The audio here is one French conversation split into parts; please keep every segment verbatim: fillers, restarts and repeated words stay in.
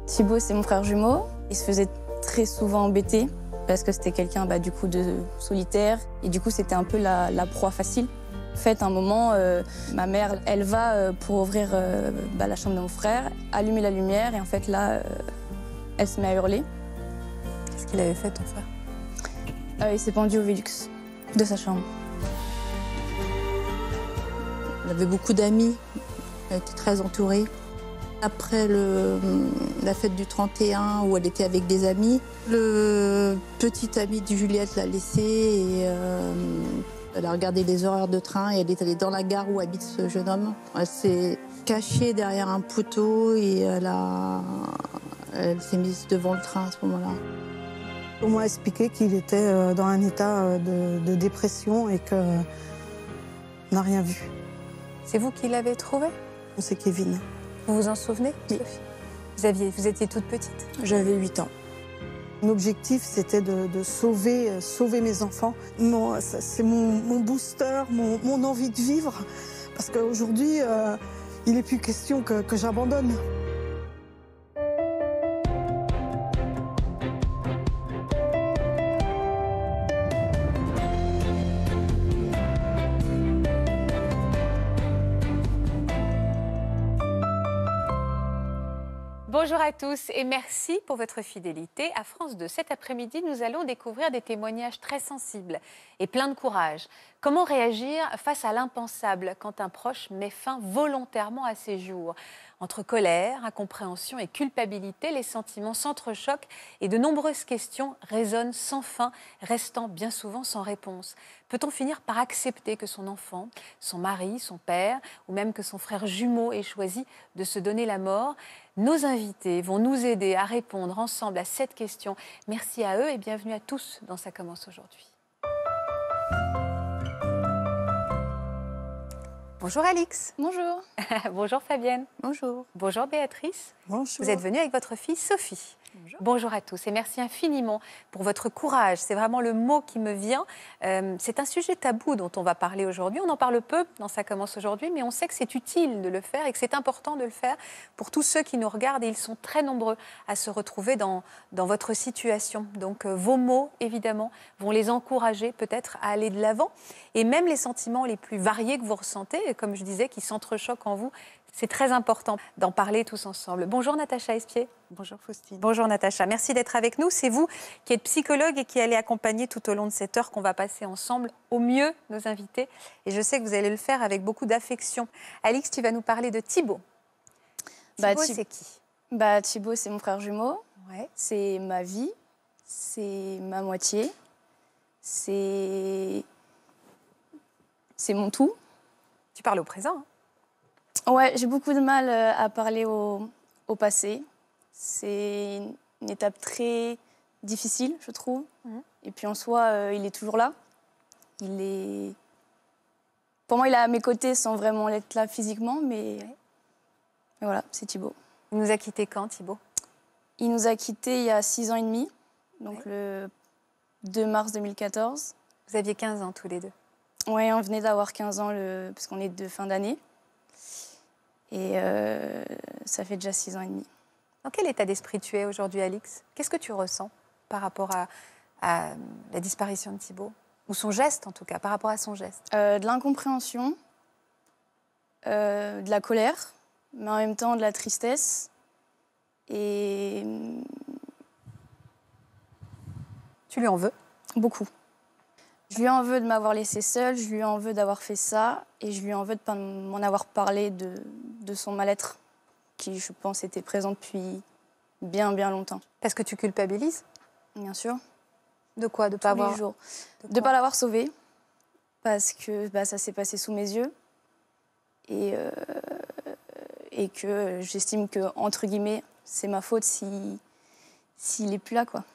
Thibaut, c'est mon frère jumeau. Il se faisait très souvent embêter parce que c'était quelqu'un bah, du coup de solitaire et du coup c'était un peu la, la proie facile. En fait, à un moment, euh, ma mère, elle va euh, pour ouvrir euh, bah, la chambre de mon frère, allumer la lumière et en fait là, euh, elle se met à hurler. Qu'est-ce qu'il avait fait ton frère? euh, Il s'est pendu au Velux de sa chambre. Elle avait beaucoup d'amis, elle était très entourée. Après le, la fête du trente et un où elle était avec des amis, le petit ami de Juliette l'a laissée et euh, elle a regardé les horaires de train et elle est allée dans la gare où habite ce jeune homme. Elle s'est cachée derrière un poteau et elle, a, elle s'est mise devant le train à ce moment-là. On m'a expliqué qu'il était dans un état de, de dépression et qu'on n'a rien vu. C'est vous qui l'avez trouvé? C'est Kevin. Vous vous en souvenez, Oui. Sophie? Vous, aviez, vous étiez toute petite? J'avais huit ans. L'objectif, c'était de, de sauver, sauver mes enfants. C'est mon, mon booster, mon, mon envie de vivre. Parce qu'aujourd'hui, euh, il n'est plus question que, que j'abandonne. Bonjour à tous et merci pour votre fidélité. À France deux, cet après-midi, nous allons découvrir des témoignages très sensibles et pleins de courage. Comment réagir face à l'impensable quand un proche met fin volontairement à ses jours? Entre colère, incompréhension et culpabilité, les sentiments s'entrechoquent et de nombreuses questions résonnent sans fin, restant bien souvent sans réponse. Peut-on finir par accepter que son enfant, son mari, son père ou même que son frère jumeau ait choisi de se donner la mort? Nos invités vont nous aider à répondre ensemble à cette question. Merci à eux et bienvenue à tous dans Ça commence aujourd'hui. Bonjour Alix. Bonjour. Bonjour Fabienne. Bonjour. Bonjour Béatrice. Bonjour. Vous êtes venue avec votre fille Sophie. Bonjour. Bonjour à tous et merci infiniment pour votre courage. C'est vraiment le mot qui me vient. Euh, c'est un sujet tabou dont on va parler aujourd'hui. On en parle peu dans Ça commence aujourd'hui, mais on sait que c'est utile de le faire et que c'est important de le faire pour tous ceux qui nous regardent. Et ils sont très nombreux à se retrouver dans, dans votre situation. Donc euh, vos mots, évidemment, vont les encourager peut-être à aller de l'avant. Et même les sentiments les plus variés que vous ressentez, comme je disais, qui s'entrechoquent en vous, c'est très important d'en parler tous ensemble. Bonjour Natacha Espier. Bonjour Faustine. Bonjour Natacha, merci d'être avec nous. C'est vous qui êtes psychologue et qui allez accompagner tout au long de cette heure qu'on va passer ensemble au mieux nos invités. Et je sais que vous allez le faire avec beaucoup d'affection. Alix, tu vas nous parler de Thibaut. Bah, Thibaut, Thib- c'est qui? Bah, Thibaut, c'est mon frère jumeau. Ouais. C'est ma vie. C'est ma moitié. C'est... C'est mon tout. Tu parles au présent, hein? Ouais, j'ai beaucoup de mal euh, à parler au, au passé. C'est une étape très difficile, je trouve. Mhm. Et puis en soi, euh, il est toujours là. Il est... Pour moi, il est à mes côtés sans vraiment être là physiquement, mais, mais voilà, c'est Thibaut. Il nous a quittés quand, Thibaut? Il nous a quittés il y a six ans et demi, donc Ouais. le deux mars deux mille quatorze. Vous aviez quinze ans tous les deux. Ouais, on venait d'avoir quinze ans, le... parce qu'on est de fin d'année. Et euh, ça fait déjà six ans et demi. Dans quel état d'esprit tu es aujourd'hui, Alix? Qu'est-ce que tu ressens par rapport à, à la disparition de Thibaut? Ou son geste, en tout cas, par rapport à son geste? Euh, de l'incompréhension, euh, de la colère, mais en même temps de la tristesse. Et Tu lui en veux? beaucoup. Je lui en veux de m'avoir laissée seule, je lui en veux d'avoir fait ça, et je lui en veux de ne pas m'en avoir parlé de, de son mal-être, qui, je pense, était présent depuis bien, bien longtemps. Parce que tu culpabilises? Bien sûr, De quoi? De pas tous les avoir... jours. De De ne quoi? pas l'avoir sauvé, parce que bah, ça s'est passé sous mes yeux, et, euh, et que j'estime que, entre guillemets, c'est ma faute si, s'il n'est plus là, quoi.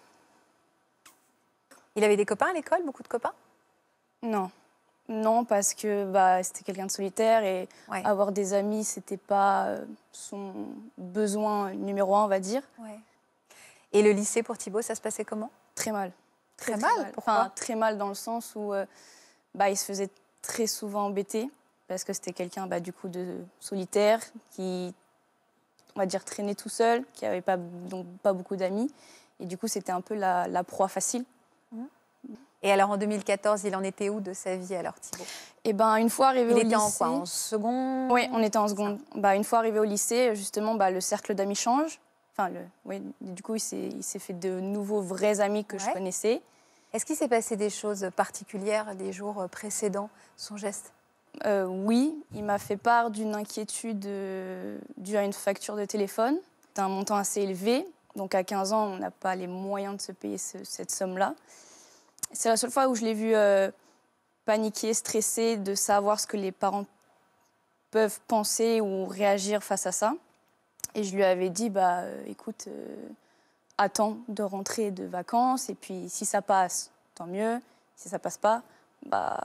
Il avait des copains à l'école, beaucoup de copains? Non. Non, parce que bah, c'était quelqu'un de solitaire et Ouais. avoir des amis, c'était pas euh, son besoin numéro un, on va dire. Ouais. Et le lycée pour Thibaut, ça se passait comment? Très mal. Très mal? Pourquoi? Enfin, très mal dans le sens où euh, bah, il se faisait très souvent embêter parce que c'était quelqu'un bah, du coup de solitaire qui on va dire, traînait tout seul, qui n'avait pas, donc pas beaucoup d'amis. Et du coup, c'était un peu la, la proie facile. Et alors, en deux mille quatorze, il en était où de sa vie, alors, Thibaut? Et ben, une fois arrivé il au lycée... Il était lycée... en quoi? En seconde? Oui, on était en seconde. Bah, une fois arrivé au lycée, justement, bah, le cercle d'amis change. Enfin, le... oui, du coup, il s'est fait de nouveaux vrais amis que ouais. je connaissais. Est-ce qu'il s'est passé des choses particulières les jours précédents, son geste? euh, Oui, il m'a fait part d'une inquiétude euh, due à une facture de téléphone. C'est un montant assez élevé. Donc, à quinze ans, on n'a pas les moyens de se payer ce, cette somme-là. C'est la seule fois où je l'ai vu euh, paniquer, stressé, de savoir ce que les parents peuvent penser ou réagir face à ça. Et je lui avais dit, bah, euh, écoute, euh, attends de rentrer de vacances, et puis si ça passe, tant mieux. Si ça passe pas, bah,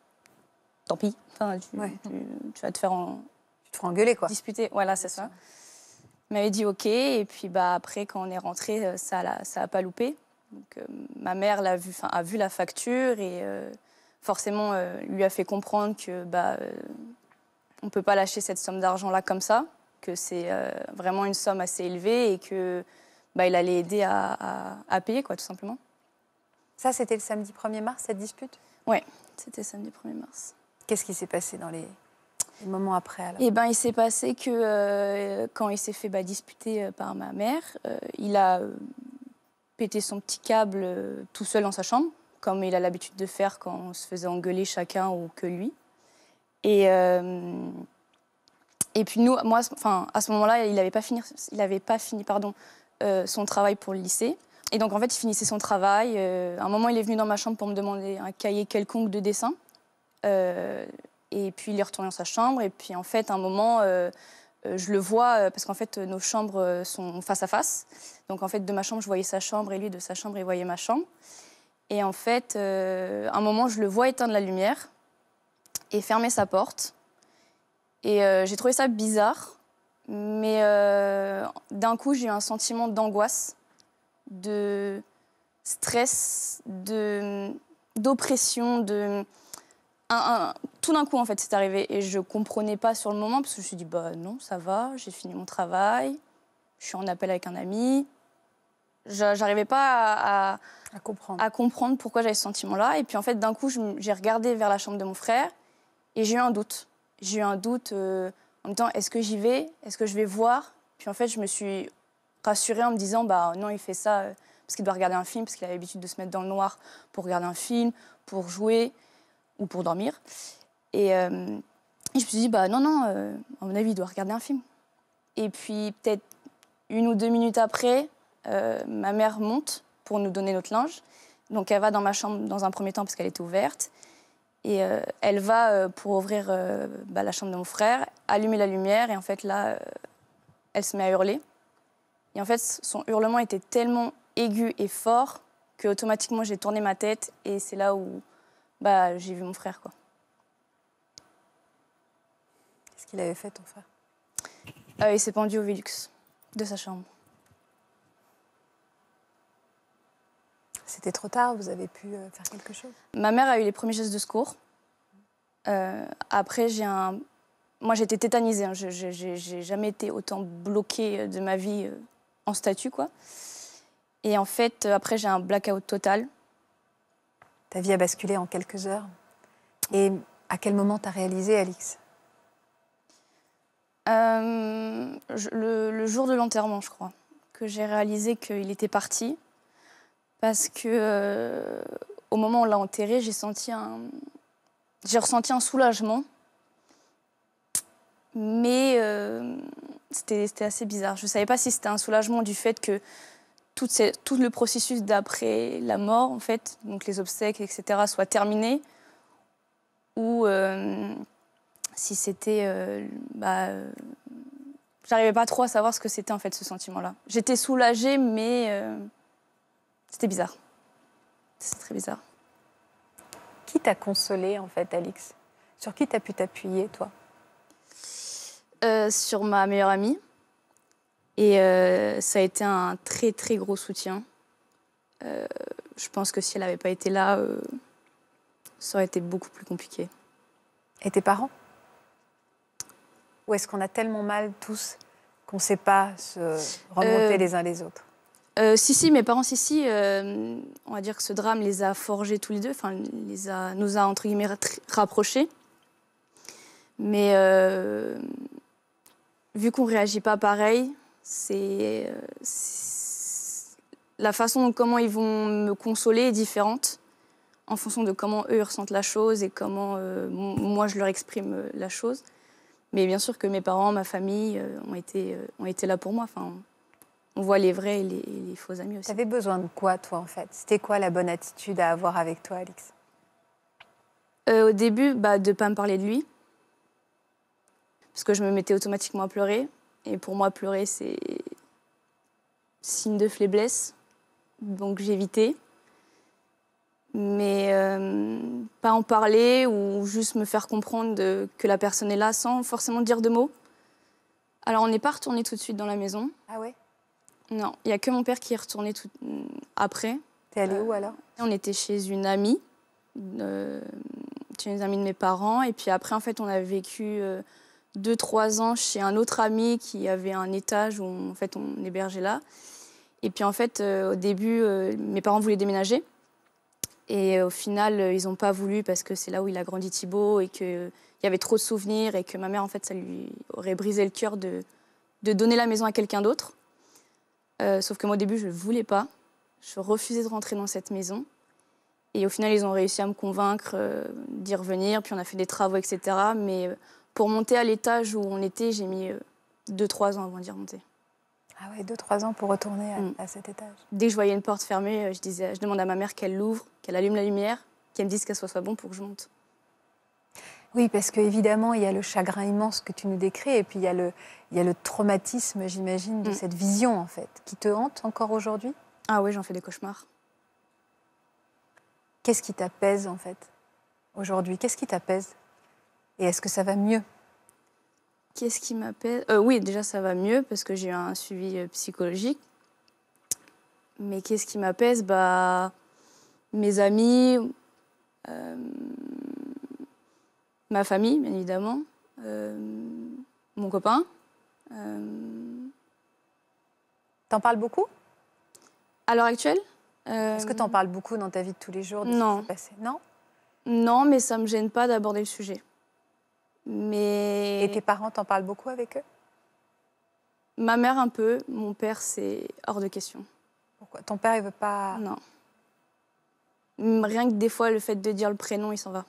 tant pis. Enfin, tu, ouais. tu, tu vas te faire en... Tu te feras engueuler, quoi. Disputer, voilà, c'est ça. Il m'avait dit OK, et puis bah, après, quand on est rentré, ça n'a pas loupé. Donc, euh, ma mère l'a vu, a vu la facture et euh, forcément euh, lui a fait comprendre que bah, euh, on ne peut pas lâcher cette somme d'argent-là comme ça, que c'est euh, vraiment une somme assez élevée et que bah, il allait aider à, à, à payer, quoi, tout simplement. Ça, c'était le samedi premier mars, cette dispute? Oui, c'était samedi premier mars. Qu'est-ce qui s'est passé dans les, les moments après alors? Eh ben, il s'est passé que euh, quand il s'est fait bah, disputer euh, par ma mère, euh, il a... Euh, péter son petit câble euh, tout seul dans sa chambre, comme il a l'habitude de faire quand on se faisait engueuler chacun ou que lui. Et, euh, et puis nous, moi, enfin, à ce moment-là, il n'avait pas fini, il avait pas fini pardon, euh, son travail pour le lycée. Et donc, en fait, il finissait son travail. Euh, à un moment, il est venu dans ma chambre pour me demander un cahier quelconque de dessin. Euh, et puis, il est retourné dans sa chambre. Et puis, en fait, à un moment... Euh, je le vois parce qu'en fait, nos chambres sont face à face. Donc, en fait, de ma chambre, je voyais sa chambre et lui, de sa chambre, il voyait ma chambre. Et en fait, euh, à un moment, je le vois éteindre la lumière et fermer sa porte. Et euh, j'ai trouvé ça bizarre. Mais euh, d'un coup, j'ai eu un sentiment d'angoisse, de stress, de, d'oppression, de... Un, un, tout d'un coup, en fait, c'est arrivé. Et je ne comprenais pas sur le moment, parce que je me suis dit, bah non, ça va, j'ai fini mon travail, je suis en appel avec un ami. Je n'arrivais pas à, à, à, comprendre. à comprendre pourquoi j'avais ce sentiment-là. Et puis, en fait, d'un coup, j'ai regardé vers la chambre de mon frère et j'ai eu un doute. J'ai eu un doute euh, en me disant, est-ce que j'y vais? Est-ce que je vais voir? Puis, en fait, je me suis rassurée en me disant, bah non, il fait ça euh, parce qu'il doit regarder un film, parce qu'il a l'habitude de se mettre dans le noir pour regarder un film, pour jouer ou pour dormir. Et, euh, et je me suis dit, bah non, non, euh, à mon avis, il doit regarder un film. Et puis, peut-être une ou deux minutes après, euh, ma mère monte pour nous donner notre linge. Donc, elle va dans ma chambre dans un premier temps parce qu'elle était ouverte. Et euh, elle va euh, pour ouvrir euh, bah, la chambre de mon frère, allumer la lumière. Et en fait, là, euh, elle se met à hurler. Et en fait, son hurlement était tellement aigu et fort qu'automatiquement, j'ai tourné ma tête. Et c'est là où bah, j'ai vu mon frère, quoi. Qu'est-ce qu'il avait fait, ton frère? euh, Il s'est pendu au Velux de sa chambre. C'était trop tard, vous avez pu euh, faire quelque chose? Ma mère a eu les premiers gestes de secours. Euh, après, j'ai un... Moi, j'étais tétanisée. Hein. Je n'ai jamais été autant bloquée de ma vie euh, en statue, quoi. Et en fait, après, j'ai un blackout total. Ta vie a basculé en quelques heures. Et à quel moment t'as réalisé, Alix? euh, je, le, le jour de l'enterrement, je crois, que j'ai réalisé qu'il était parti. Parce que euh, au moment où on l'a enterré, j'ai senti un, j'ai ressenti un soulagement, mais euh, c'était, c'était assez bizarre. Je ne savais pas si c'était un soulagement du fait que tout, ces, tout le processus d'après la mort, en fait, donc les obsèques, et cetera, soit terminé, ou euh, si c'était, euh, bah, euh, j'arrivais pas trop à savoir ce que c'était en fait ce sentiment-là. J'étais soulagée, mais euh, c'était bizarre. C'est très bizarre. Qui t'a consolée, en fait, Alix? Sur qui t'as pu t'appuyer, toi? euh, Sur ma meilleure amie. Et euh, ça a été un très, très gros soutien. Euh, je pense que si elle n'avait pas été là, euh, ça aurait été beaucoup plus compliqué. Et tes parents? Ou est-ce qu'on a tellement mal, tous, qu'on ne sait pas se remonter Euh, les uns les autres? Euh, si, si, mes parents, si, si, euh, on va dire que ce drame les a forgés tous les deux, enfin, les a, nous a, entre guillemets, rapprochés. Mais euh, vu qu'on ne réagit pas pareil, c'est, c'est la façon dont comment ils vont me consoler est différente en fonction de comment eux ressentent la chose et comment euh, moi je leur exprime la chose. Mais bien sûr que mes parents, ma famille euh, ont, été, euh, ont été là pour moi. Enfin, on voit les vrais et les, et les faux amis aussi. Tu avais besoin de quoi, toi, en fait? C'était quoi la bonne attitude à avoir avec toi, Alix? euh, Au début, bah, de ne pas me parler de lui. Parce que je me mettais automatiquement à pleurer. Et pour moi, pleurer, c'est signe de faiblesse. Donc j'évitais. Mais euh, pas en parler ou juste me faire comprendre de, que la personne est là sans forcément dire de mots. Alors on n'est pas retourné tout de suite dans la maison. Ah ouais? Non, il n'y a que mon père qui est retourné tout, après. T'es allée Euh, où alors? On était chez une amie, euh, chez une amie de mes parents. Et puis après, en fait, on a vécu euh, deux, trois ans chez un autre ami qui avait un étage où on, en fait, on hébergeait là. Et puis en fait, euh, au début, euh, mes parents voulaient déménager. Et euh, au final, euh, ils n'ont pas voulu parce que c'est là où il a grandi Thibaut et qu'il euh, y avait trop de souvenirs et que ma mère, en fait, ça lui aurait brisé le cœur de, de donner la maison à quelqu'un d'autre. Euh, sauf que moi, au début, je ne voulais pas. Je refusais de rentrer dans cette maison. Et au final, ils ont réussi à me convaincre euh, d'y revenir. Puis on a fait des travaux, et cetera. Mais euh, pour monter à l'étage où on était, j'ai mis euh, deux, trois ans avant d'y remonter. Ah ouais, deux, trois ans pour retourner à, Mm. à cet étage. Dès que je voyais une porte fermée, euh, je, disais, je demandais à ma mère qu'elle l'ouvre, qu'elle allume la lumière, qu'elle me dise qu'elle soit, soit bon pour que je monte. Oui, parce qu'évidemment, il y a le chagrin immense que tu nous décris, et puis il y a le, il y a le traumatisme, j'imagine, de Mm. cette vision, en fait, qui te hante encore aujourd'hui. Ah oui, j'en fais des cauchemars. Qu'est-ce qui t'apaise, en fait, aujourd'hui? Qu'est-ce qui t'apaise? Et est-ce que ça va mieux? Qu'est-ce qui m'apaise euh, Oui, déjà, ça va mieux parce que j'ai eu un suivi euh, psychologique. Mais qu'est-ce qui m'apaise? Bah, mes amis, euh, ma famille, bien évidemment, euh, mon copain. Euh... T'en parles beaucoup? À l'heure actuelle euh... Est-ce que t'en parles beaucoup dans ta vie de tous les jours de Non. ce qui s'est passé? Non. Non, mais ça ne me gêne pas d'aborder le sujet. Mais... Et tes parents t'en parlent beaucoup avec eux? Ma mère un peu, mon père c'est hors de question. Pourquoi? Ton père il veut pas? Non. Rien que des fois le fait de dire le prénom, il s'en va.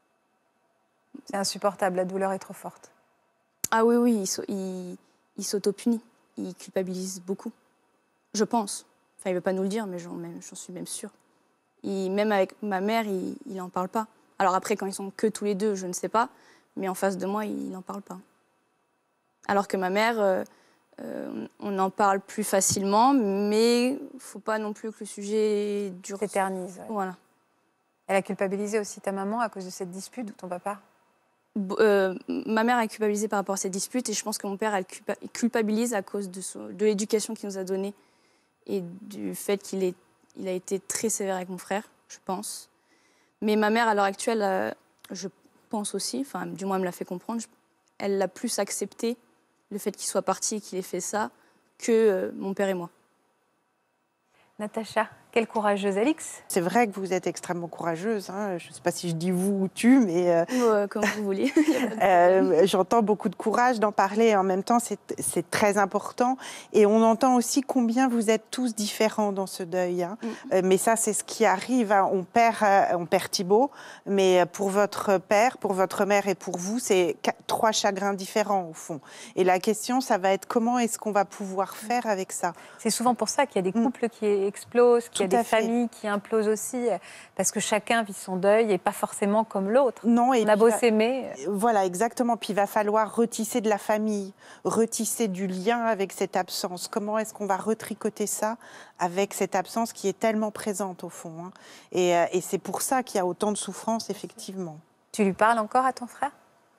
C'est insupportable, la douleur est trop forte. Ah oui, oui, il, il, il s'auto-punit, il culpabilise beaucoup, je pense. Enfin, il ne veut pas nous le dire, mais j'en, j'en suis même sûre. Il, même avec ma mère, il n'en parle pas. Alors après, quand ils sont que tous les deux, je ne sais pas, mais en face de moi, il n'en parle pas. Alors que ma mère, euh, euh, on en parle plus facilement, mais il ne faut pas non plus que le sujet dure. S'éternise. Ouais. Voilà. Elle a culpabilisé aussi ta maman à cause de cette dispute ou ton papa? Euh, ma mère a culpabilisé par rapport à cette dispute et je pense que mon père elle culpabilise à cause de, son, de l'éducation qu'il nous a donnée et du fait qu'il est, il a été très sévère avec mon frère, je pense. Mais ma mère, à l'heure actuelle, euh, je pense aussi, enfin, du moins elle me l'a fait comprendre, je, elle l'a plus accepté, le fait qu'il soit parti et qu'il ait fait ça, que euh, mon père et moi. Natacha, quelle courageuse, Alix. C'est vrai que vous êtes extrêmement courageuse. Hein. Je ne sais pas si je dis vous ou tu, mais... Euh, euh, comme vous voulez. euh, J'entends beaucoup de courage d'en parler. En même temps, c'est très important. Et on entend aussi combien vous êtes tous différents dans ce deuil. Hein. Mm. Euh, mais ça, c'est ce qui arrive. Hein. On perd, euh, on perd Thibaut, mais pour votre père, pour votre mère et pour vous, c'est trois chagrins différents, au fond. Et la question, ça va être comment est-ce qu'on va pouvoir faire avec ça? C'est souvent pour ça qu'il y a des couples mm. qui explosent, qu'il y a des fait. familles qui implosent aussi, parce que chacun vit son deuil et pas forcément comme l'autre. Non, et on a beau s'aimer. Voilà, exactement. Puis il va falloir retisser de la famille, retisser du lien avec cette absence. Comment est-ce qu'on va retricoter ça avec cette absence qui est tellement présente au fond, hein. Et, et c'est pour ça qu'il y a autant de souffrance, effectivement. Tu lui parles encore à ton frère?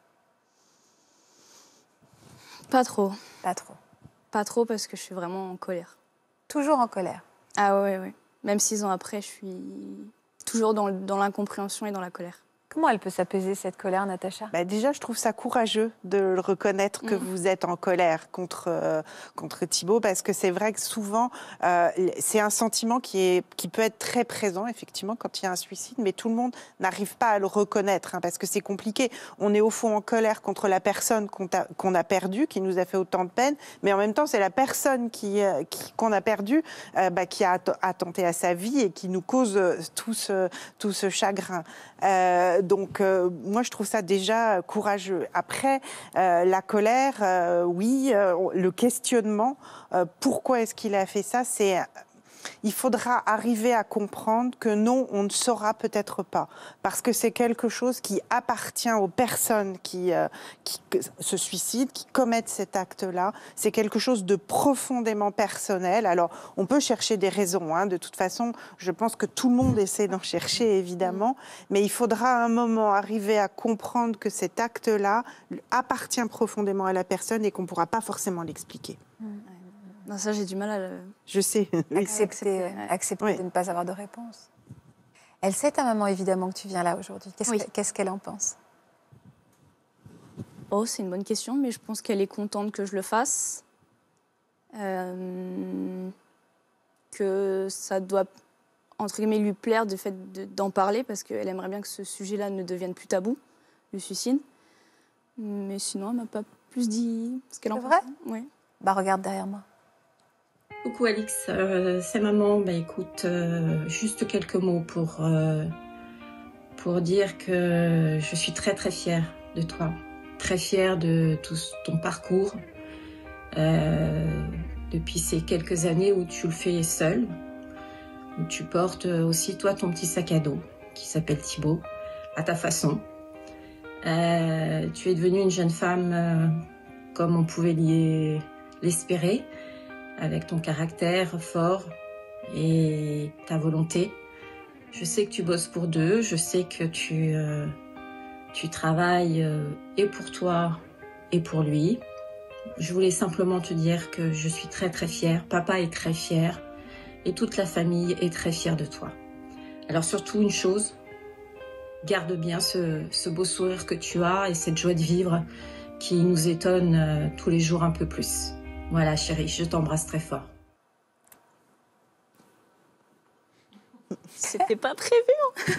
Pas trop. Pas trop. Pas trop parce que je suis vraiment en colère. Toujours en colère? Ah ouais, ouais. Même six ans après, je suis toujours dans, dans l'incompréhension et dans la colère. Comment elle peut s'apaiser, cette colère, Natacha? Bah déjà, je trouve ça courageux de le reconnaître que Mmh. vous êtes en colère contre, euh, contre Thibaut, parce que c'est vrai que souvent, euh, c'est un sentiment qui, est, qui peut être très présent, effectivement, quand il y a un suicide, mais tout le monde n'arrive pas à le reconnaître, hein, parce que c'est compliqué. On est au fond en colère contre la personne qu'on a, qu'on a perdue, qui nous a fait autant de peine, mais en même temps, c'est la personne qui, euh, qui, qu'on a perdue euh, bah, qui a attenté à sa vie et qui nous cause euh, tout, ce, tout ce chagrin. Euh, donc, euh, moi, je trouve ça déjà courageux. Après, euh, la colère, euh, oui, euh, le questionnement, euh, pourquoi est-ce qu'il a fait ça, c'est... Il faudra arriver à comprendre que non, on ne saura peut-être pas, parce que c'est quelque chose qui appartient aux personnes qui, euh, qui se suicident, qui commettent cet acte-là. C'est quelque chose de profondément personnel. Alors, on peut chercher des raisons, hein. De toute façon, je pense que tout le monde essaie d'en chercher, évidemment, mais il faudra à un moment arriver à comprendre que cet acte-là appartient profondément à la personne et qu'on ne pourra pas forcément l'expliquer. Non, ça, j'ai du mal à le... Je sais. Accepter, ouais. accepter Oui. de ne pas avoir de réponse. Elle sait, ta maman, évidemment, que tu viens là aujourd'hui. Qu'est-ce Oui. que- qu'est-ce qu'elle en pense? Oh, c'est une bonne question, mais je pense qu'elle est contente que je le fasse. Euh, que ça doit, entre guillemets, lui plaire du fait de- d'en parler, parce qu'elle aimerait bien que ce sujet-là ne devienne plus tabou, le suicide. Mais sinon, elle m'a pas plus dit ce qu'elle en C'est pense. vrai? Oui. Bah, regarde derrière moi. Coucou Alix, euh, c'est maman. Bah écoute, euh, juste quelques mots pour, euh, pour dire que je suis très très fière de toi. Très fière de tout ton parcours. Euh, depuis ces quelques années où tu le fais seule. Où tu portes aussi toi ton petit sac à dos qui s'appelle Thibaut, à ta façon. Euh, tu es devenue une jeune femme euh, comme on pouvait l'y- l'espérer. Avec ton caractère fort et ta volonté. Je sais que tu bosses pour deux, je sais que tu, euh, tu travailles euh, et pour toi et pour lui. Je voulais simplement te dire que je suis très très fière, papa est très fier et toute la famille est très fière de toi. Alors surtout une chose, garde bien ce, ce beau sourire que tu as et cette joie de vivre qui nous étonne euh, tous les jours un peu plus. Voilà chérie, je t'embrasse très fort. C'était pas prévu.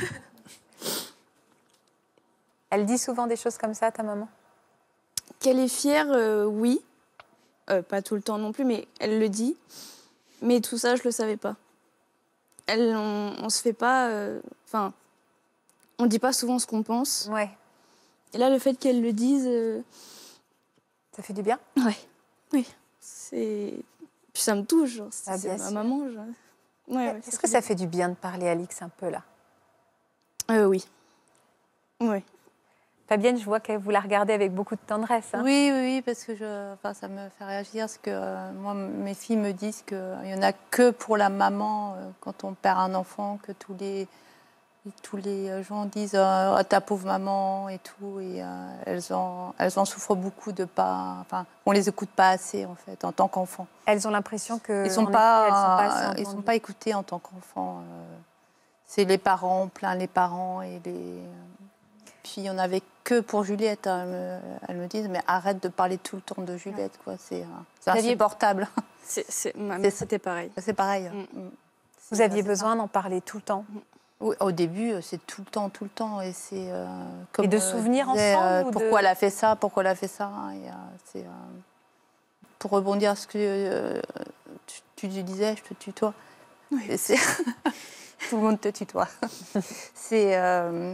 Elle dit souvent des choses comme ça, ta maman? Qu'elle est fière, euh, oui. Euh, pas tout le temps non plus, mais elle le dit. Mais tout ça, je le savais pas. Elle, on, on se fait pas... Enfin, euh, on dit pas souvent ce qu'on pense. Ouais. Et là, le fait qu'elle le dise... Euh... Ça fait du bien? Ouais. Oui. C'est... Puis ça me touche, genre. Ah, C'est bien ma sûr. maman, genre. Ouais, ouais, Est-ce que ça fait du bien de parler à Alix un peu, là? euh, Oui. Oui. Fabienne, je vois que vous la regardez avec beaucoup de tendresse. Hein. Oui, oui, oui, parce que je, enfin, ça me fait réagir. Parce que euh, moi, mes filles me disent qu'il n'y en a que pour la maman euh, quand on perd un enfant, que tous les, tous les gens disent euh, oh, ta pauvre maman et tout. Et euh, elles, en, elles en souffrent beaucoup de pas. Enfin, on les écoute pas assez, en fait, en tant qu'enfant. Elles ont l'impression que. Ils ne sont, en pas, effet, elles sont pas assez euh, ils sont entendues. pas écoutés en tant qu'enfants. Euh, c'est les parents, plein les parents et les. Puis il n'y en avait que pour Juliette. Hein. Elles, me, elles me disent, mais arrête de parler tout le temps de Juliette. Quoi. C'est, c'est aviez- insupportable. C'est, c'est... ma C'est- mère, c'était pareil. C'est pareil. Mm. Mm. Vous C'est- aviez c'est besoin d'en parler tout le temps. Oui, au début, c'est tout le temps, tout le temps. Et, c'est, euh, comme, Et de euh, souvenirs je disais, ensemble euh, ou de- Pourquoi elle a fait ça Pourquoi elle a fait ça et, euh, c'est, euh, Pour rebondir à ce que euh, tu, tu disais, je te tutoie. Et c'est... tout le monde te tutoie. c'est... Euh...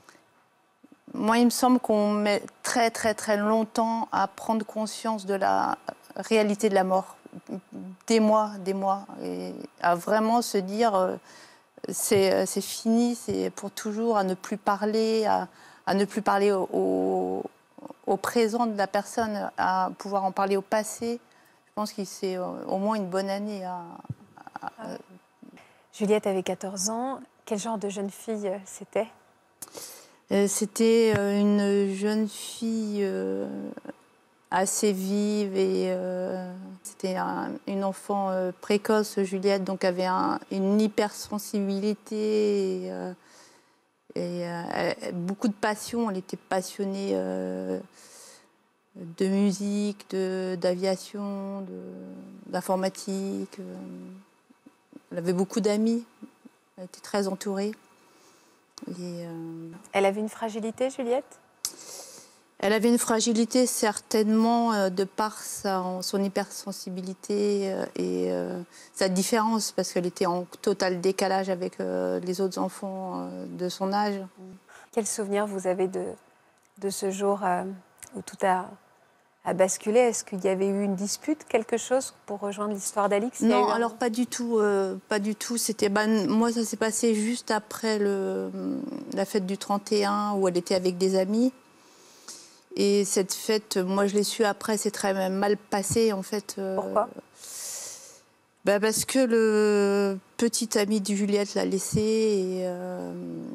Moi, il me semble qu'on met très, très, très longtemps à prendre conscience de la réalité de la mort. Des mois, des mois. Et à vraiment se dire, euh, c'est, c'est fini, c'est pour toujours, à ne plus parler, à, à ne plus parler au, au, au présent de la personne, à pouvoir en parler au passé. Je pense que c'est au moins une bonne année. À, à, à... Juliette avait quatorze ans. Quel genre de jeune fille euh, c'était? C'était une jeune fille euh, assez vive et euh, c'était un, une enfant euh, précoce, Juliette, donc avait un, une hypersensibilité. Et, euh, Et euh, elle, beaucoup de passion, elle était passionnée euh, de musique, de, d'aviation, de, d'informatique. Euh. Elle avait beaucoup d'amis, elle était très entourée. Et, euh... Elle avait une fragilité, Juliette ? Elle avait une fragilité certainement euh, de par sa, son hypersensibilité euh, et euh, sa différence, parce qu'elle était en total décalage avec euh, les autres enfants euh, de son âge. Quel souvenir vous avez de, de ce jour euh, où tout a, a basculé ? Est-ce qu'il y avait eu une dispute, quelque chose, pour rejoindre l'histoire d'Alix ? Non, alors pas du tout. Euh, pas du tout. C'était, bah, moi, ça s'est passé juste après le, la fête du trente et un, où elle était avec des amis. Et cette fête, moi je l'ai su après, c'est très mal passé en fait. Pourquoi ? bah Parce que le petit ami de Juliette l'a laissé, et, euh,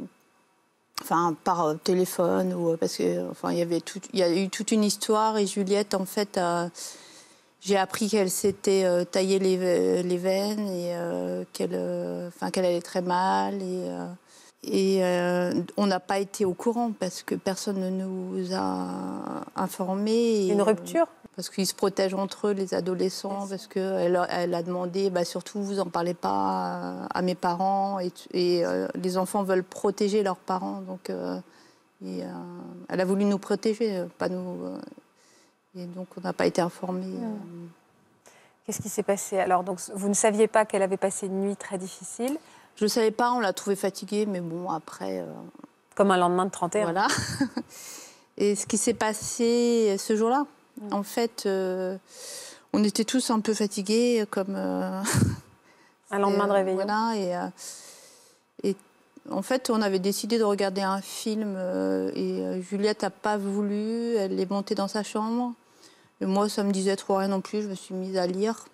enfin par téléphone, ou parce que enfin il y avait tout, il y a eu toute une histoire, et Juliette en fait, a, j'ai appris qu'elle s'était euh, taillé les, les veines, et euh, qu'elle, euh, enfin qu'elle allait très mal, et euh, Et euh, on n'a pas été au courant parce que personne ne nous a informés. Une rupture ? euh, Parce qu'ils se protègent entre eux, les adolescents, parce qu'elle elle a demandé, bah, surtout, vous n'en parlez pas à, à mes parents. Et, et euh, les enfants veulent protéger leurs parents. Donc, euh, et, euh, elle a voulu nous protéger, pas nous. Euh, et donc, on n'a pas été informés. Mmh. Euh. Qu'est-ce qui s'est passé ? Alors, donc, vous ne saviez pas qu'elle avait passé une nuit très difficile ? Je ne savais pas, on l'a trouvée fatiguée, mais bon, après... Euh, Comme un lendemain de trente et un. Voilà. Et ce qui s'est passé ce jour-là, mmh. en fait, euh, on était tous un peu fatigués, comme... Euh, un lendemain de réveillon. Euh, voilà, et, euh, et en fait, on avait décidé de regarder un film, euh, et euh, Juliette n'a pas voulu, elle est montée dans sa chambre. Et moi, ça me disait trop rien non plus, je me suis mise à lire.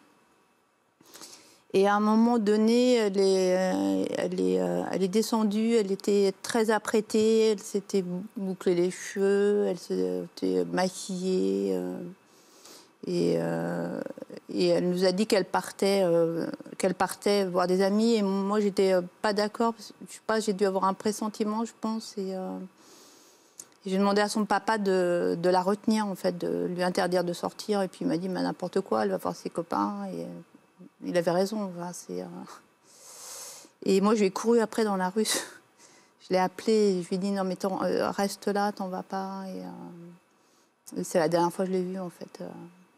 Et à un moment donné, elle est, elle est, elle est descendue, elle était très apprêtée, elle s'était bouclée les cheveux, elle s'était maquillée. Et, et elle nous a dit qu'elle partait, qu'elle partait voir des amis. Et moi, j'étais pas d'accord. Je sais pas, j'ai dû avoir un pressentiment, je pense. Et, et j'ai demandé à son papa de, de la retenir, en fait, de lui interdire de sortir. Et puis il m'a dit, mais n'importe quoi, elle va voir ses copains. Et, il avait raison. Enfin, c'est, euh... Et moi, je lui ai couru après dans la rue. Je l'ai appelé et je lui ai dit, non, mais euh, reste là, t'en vas pas. Et, euh... et c'est la dernière fois que je l'ai vue, en fait. Euh...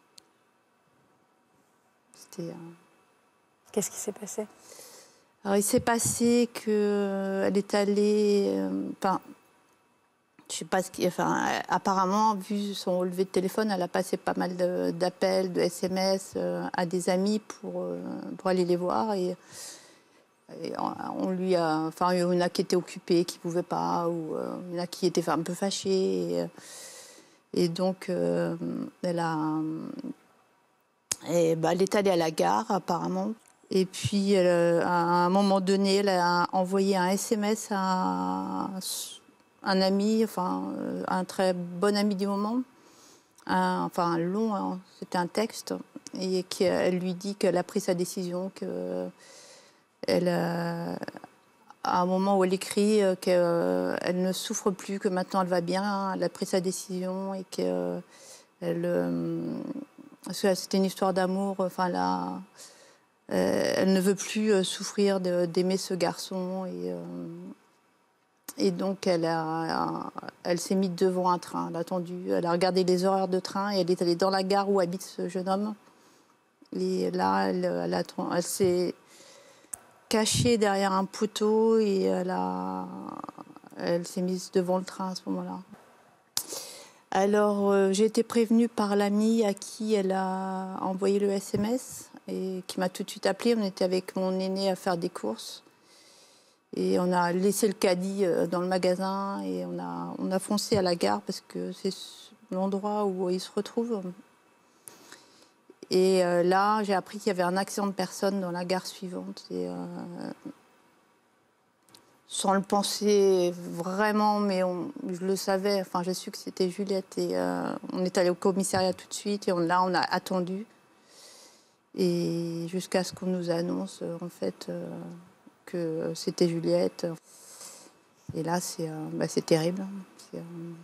C'était... Euh... Qu'est-ce qui s'est passé ? Alors, il s'est passé qu'elle est allée... Enfin, euh... je sais pas ce qui... Enfin, apparemment, vu son relevé de téléphone, elle a passé pas mal de, d'appels, de S M S euh, à des amis pour, euh, pour aller les voir. Et, et on, on lui a... Enfin, il y en a qui étaient occupés, qui ne pouvaient pas, ou euh, il y en a qui étaient un peu fâchés. Et, et donc, euh, elle a... Et, bah, elle est allée à la gare, apparemment. Et puis, elle, à un moment donné, elle a envoyé un S M S à... un ami, enfin un très bon ami du moment, un, enfin un long, hein, c'était un texte, et qu'elle lui dit qu'elle a pris sa décision, qu'elle, euh, à un moment où elle écrit qu'elle euh, ne souffre plus, que maintenant elle va bien, elle a pris sa décision, et qu'elle, euh, c'était une histoire d'amour, enfin là, euh, elle ne veut plus souffrir de, d'aimer ce garçon, et euh, Et donc, elle, a, elle s'est mise devant un train, elle a attendu, elle a regardé les horaires de train, et elle est allée dans la gare où habite ce jeune homme. Et là, elle, elle, a, elle s'est cachée derrière un poteau, et elle, a, elle s'est mise devant le train à ce moment-là. Alors, euh, j'ai été prévenue par l'amie à qui elle a envoyé le S M S, et qui m'a tout de suite appelée. On était avec mon aîné à faire des courses. Et on a laissé le caddie dans le magasin, et on a, on a foncé à la gare parce que c'est l'endroit où il se retrouve. Et euh, là, j'ai appris qu'il y avait un accident de personne dans la gare suivante. Et, euh, sans le penser vraiment, mais on, je le savais. Enfin, j'ai su que c'était Juliette. Et euh, on est allé au commissariat tout de suite. Et on, là, on a attendu. Et jusqu'à ce qu'on nous annonce, en fait... Euh, que c'était Juliette. Et là, c'est euh, bah, c'est terrible. C'est, euh...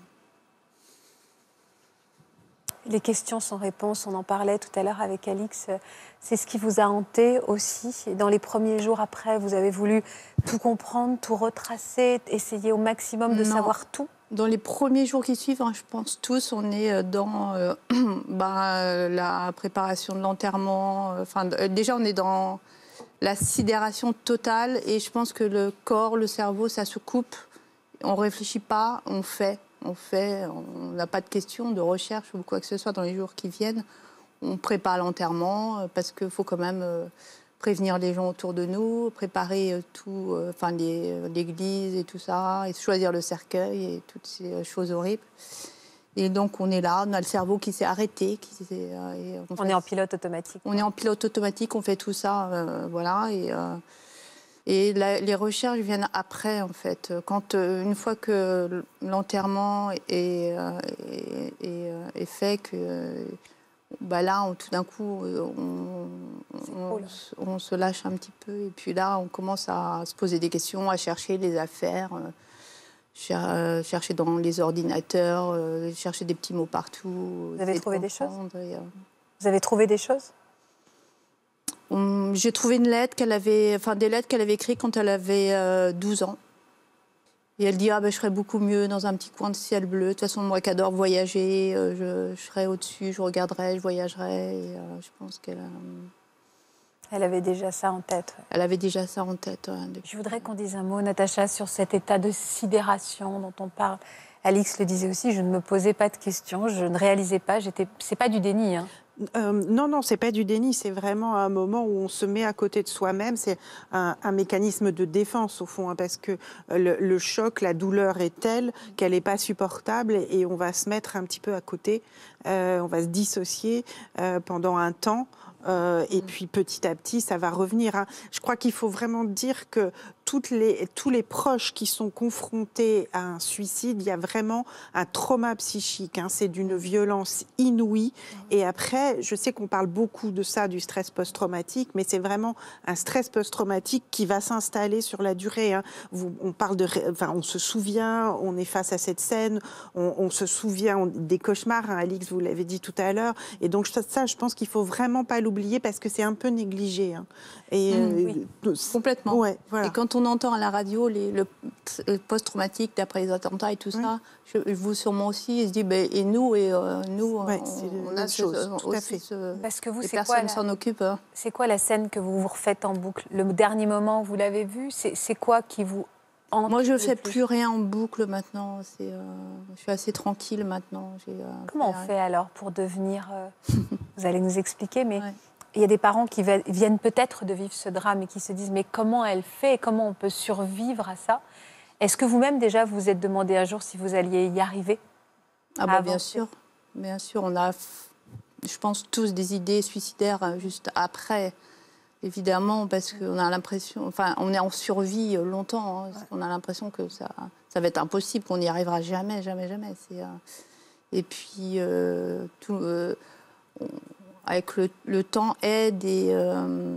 Les questions sans réponse, on en parlait tout à l'heure avec Alix. C'est ce qui vous a hanté aussi. Et dans les premiers jours après, vous avez voulu tout comprendre, tout retracer, essayer au maximum de non. savoir tout. Dans les premiers jours qui suivent, hein, je pense tous, on est dans euh, bah, la préparation de l'enterrement. Enfin, euh, déjà, on est dans la sidération totale. Et je pense que le corps, le cerveau, ça se coupe. On ne réfléchit pas, on fait. On fait, on n'a pas de questions, de recherche ou quoi que ce soit dans les jours qui viennent. On prépare l'enterrement parce qu'il faut quand même euh, prévenir les gens autour de nous, préparer euh, tout, euh, enfin l'église et tout ça, et choisir le cercueil et toutes ces choses horribles. Et donc on est là, on a le cerveau qui s'est arrêté. Qui s'est, euh, et on on fait, est en pilote automatique. On est en pilote automatique, on fait tout ça, euh, voilà. Et, euh, Et la, les recherches viennent après, en fait. Quand, euh, une fois que l'enterrement est, euh, est, est, est fait, que, euh, bah là, on, tout d'un coup, on, on, cool. on, on se lâche un petit peu. Et puis là, on commence à se poser des questions, à chercher les affaires, euh, cher, euh, chercher dans les ordinateurs, euh, chercher des petits mots partout. Vous avez trouvé des choses et, euh... Vous avez trouvé des choses J'ai trouvé une lettre qu'elle avait, enfin des lettres qu'elle avait écrites quand elle avait euh, douze ans. Et elle dit ah ben je serais beaucoup mieux dans un petit coin de ciel bleu. De toute façon moi qui adore voyager, euh, je, je serais au-dessus, je regarderais, je voyagerais. Et, euh, je pense qu'elle. Euh... Elle avait déjà ça en tête. Ouais. Elle avait déjà ça en tête. Ouais, je voudrais qu'on dise un mot, Natacha, sur cet état de sidération dont on parle. Alix le disait aussi, je ne me posais pas de questions, je ne réalisais pas. J'étais, c'est pas du déni. Hein. Euh, non, non, c'est pas du déni, c'est vraiment un moment où on se met à côté de soi-même. C'est un, un mécanisme de défense, au fond, hein, parce que le, le choc, la douleur est telle qu'elle n'est pas supportable et, et on va se mettre un petit peu à côté, euh, on va se dissocier euh, pendant un temps. Euh, et puis petit à petit, ça va revenir. Hein. Je crois qu'il faut vraiment dire que toutes les, tous les proches qui sont confrontés à un suicide, il y a vraiment un trauma psychique. Hein. C'est d'une violence inouïe. Et après, je sais qu'on parle beaucoup de ça, du stress post-traumatique, mais c'est vraiment un stress post-traumatique qui va s'installer sur la durée. Hein. Vous, on parle de, enfin, on se souvient, on est face à cette scène, on, on se souvient on, des cauchemars. Hein, Alix, vous l'avez dit tout à l'heure. Et donc ça, je pense qu'il faut vraiment pas l'oublier parce que c'est un peu négligé. Hein. Et, mmh, euh, oui. Complètement. Ouais, voilà. Et quand on entend à la radio les, le, le post-traumatique d'après les attentats et tout oui. ça, je, vous sûrement aussi, il se dit, ben, et nous, et euh, nous, ouais, on, on a a ce, chose, tout aussi à fait. Ce, parce que vous, les c'est personnes quoi, s'en occupent. Hein. C'est quoi la scène que vous vous refaites en boucle? Le dernier moment où vous l'avez vue, c'est, c'est quoi qui vous hante? Moi, je ne fais plus rien en boucle maintenant. C'est, euh, je suis assez tranquille maintenant. J'ai, euh, Comment on fait alors pour devenir... Euh, vous allez nous expliquer, mais... Ouais. Il y a des parents qui viennent peut-être de vivre ce drame et qui se disent mais comment elle fait, comment on peut survivre à ça? Est-ce que vous-même déjà vous vous êtes demandé un jour si vous alliez y arriver? Ah bah bien sûr, bien sûr, on a, je pense tous des idées suicidaires juste après, évidemment, parce qu'on a l'impression, enfin, on est en survie longtemps, hein, on a l'impression que ça, ça va être impossible, qu'on n'y arrivera jamais, jamais, jamais. C'est, euh... et puis euh, tout. Euh, on... avec le, le temps aide et euh...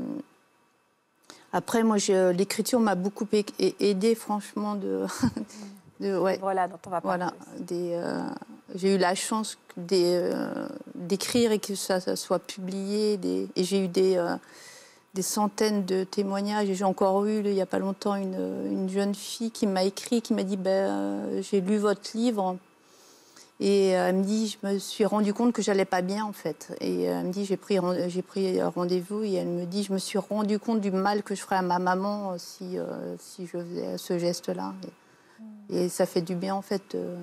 après moi je, l'écriture m'a beaucoup aidée franchement de, de ouais voilà dont on va parler. Voilà des euh... j'ai eu la chance des, euh... d'écrire et que ça, ça soit publié des... et j'ai eu des euh... des centaines de témoignages et j'ai encore eu il y a pas longtemps une, une jeune fille qui m'a écrit qui m'a dit ben euh, j'ai lu votre livre. Et elle me dit, je me suis rendu compte que j'allais pas bien en fait. Et elle me dit, j'ai pris, j'ai pris rendez-vous et elle me dit, je me suis rendu compte du mal que je ferais à ma maman si, euh, si je faisais ce geste-là. Et, et ça fait du bien en fait, euh,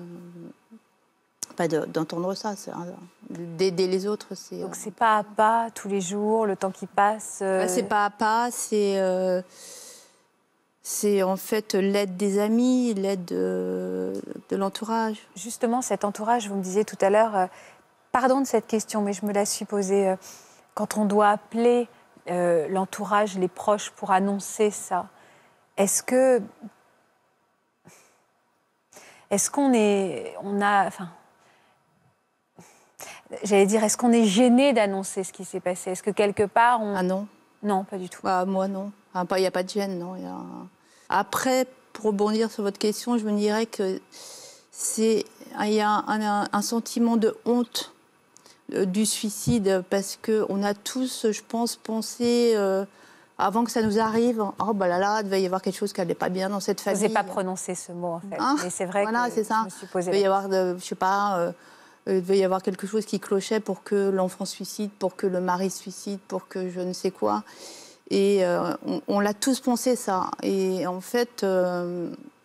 pas de, d'entendre ça, c'est, hein, d'aider les autres. C'est, donc c'est pas à pas tous les jours, le temps qui passe. Euh... C'est pas à pas, c'est. Euh, C'est en fait l'aide des amis, l'aide de, de l'entourage. Justement, cet entourage, vous me disiez tout à l'heure, euh, pardon de cette question, mais je me la suis posée, euh, quand on doit appeler euh, l'entourage, les proches pour annoncer ça, est-ce que... Est-ce qu'on est... On a... Enfin, j'allais dire, est-ce qu'on est gêné d'annoncer ce qui s'est passé? Est-ce que quelque part, on... Ah non. Non, pas du tout. Bah, moi, non. Il n'y a pas de gêne, non. Y a... Après, pour rebondir sur votre question, je me dirais que c'est il y a un, un, un sentiment de honte euh, du suicide parce que on a tous, je pense, pensé euh, avant que ça nous arrive, oh bah là là, il devait y avoir quelque chose qui n'allait pas bien dans cette famille. Vous n'avez pas prononcé ce mot en fait, Hein, mais c'est vrai voilà, que c'est ça. je me suis posé Il devait y la avoir, de, je sais pas, euh, il devait y avoir quelque chose qui clochait pour que l'enfant suicide, pour que le mari suicide, pour que je ne sais quoi. Et euh, on, on l'a tous pensé ça. Et en fait, euh,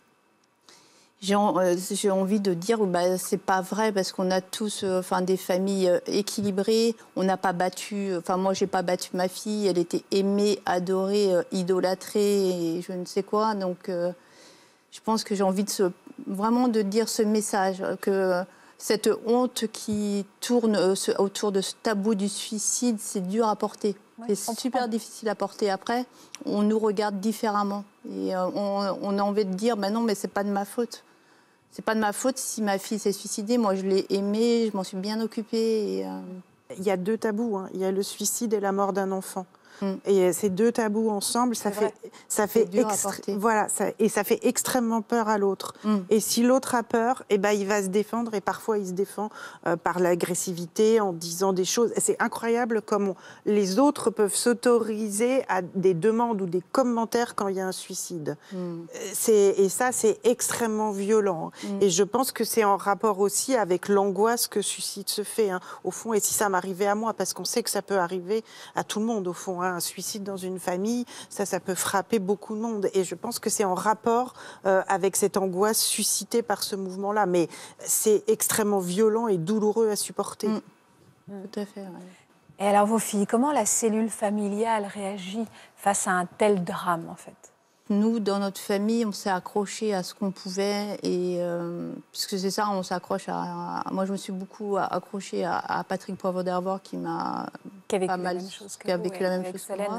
j'ai, euh, j'ai envie de dire, bah, c'est pas vrai parce qu'on a tous, euh, enfin, des familles euh, équilibrées. On n'a pas battu. Enfin, moi, j'ai pas battu ma fille. Elle était aimée, adorée, euh, idolâtrée, et je ne sais quoi. Donc, euh, je pense que j'ai envie de se, vraiment de dire ce message que cette honte qui tourne euh, autour de ce tabou du suicide, c'est dur à porter. Ouais, c'est super difficile à porter. Après, on nous regarde différemment. Et euh, on, on a envie de dire, bah non, mais c'est pas de ma faute. C'est pas de ma faute si ma fille s'est suicidée. Moi, je l'ai aimée, je m'en suis bien occupée. Et, euh... Il y a deux tabous. Hein. Il y a le suicide et la mort d'un enfant. Mm. Et ces deux tabous ensemble, ça fait, ça fait dur extré- à porter. voilà, ça, et ça fait extrêmement peur à l'autre. Mm. Et si l'autre a peur, eh ben, il va se défendre, et parfois il se défend euh, par l'agressivité, en disant des choses. Et c'est incroyable comme on- les autres peuvent s'autoriser à des demandes ou des commentaires quand il y a un suicide. Mm. C'est, et ça, c'est extrêmement violent. Mm. Et je pense que c'est en rapport aussi avec l'angoisse que suicide se fait, hein, au fond. Et si ça m'arrivait à moi, parce qu'on sait que ça peut arriver à tout le monde, au fond, hein. Un suicide dans une famille, ça, ça peut frapper beaucoup de monde. Et je pense que c'est en rapport euh, avec cette angoisse suscitée par ce mouvement-là. Mais c'est extrêmement violent et douloureux à supporter. Mm. Tout à fait, ouais. Et alors, vos filles, comment la cellule familiale réagit face à un tel drame, en fait? Nous, dans notre famille, on s'est accrochés à ce qu'on pouvait. Et, euh, puisque c'est ça, on s'accroche à, à... Moi, je me suis beaucoup accrochée à, à Patrick Poivre d'Arvor, qui m'a qui a vécu pas la mal, même chose que qui a vous, vécu ouais, la même avec chose que Solène. moi.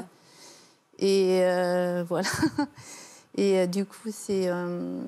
Et euh, voilà. Et euh, du coup, c'est... Euh...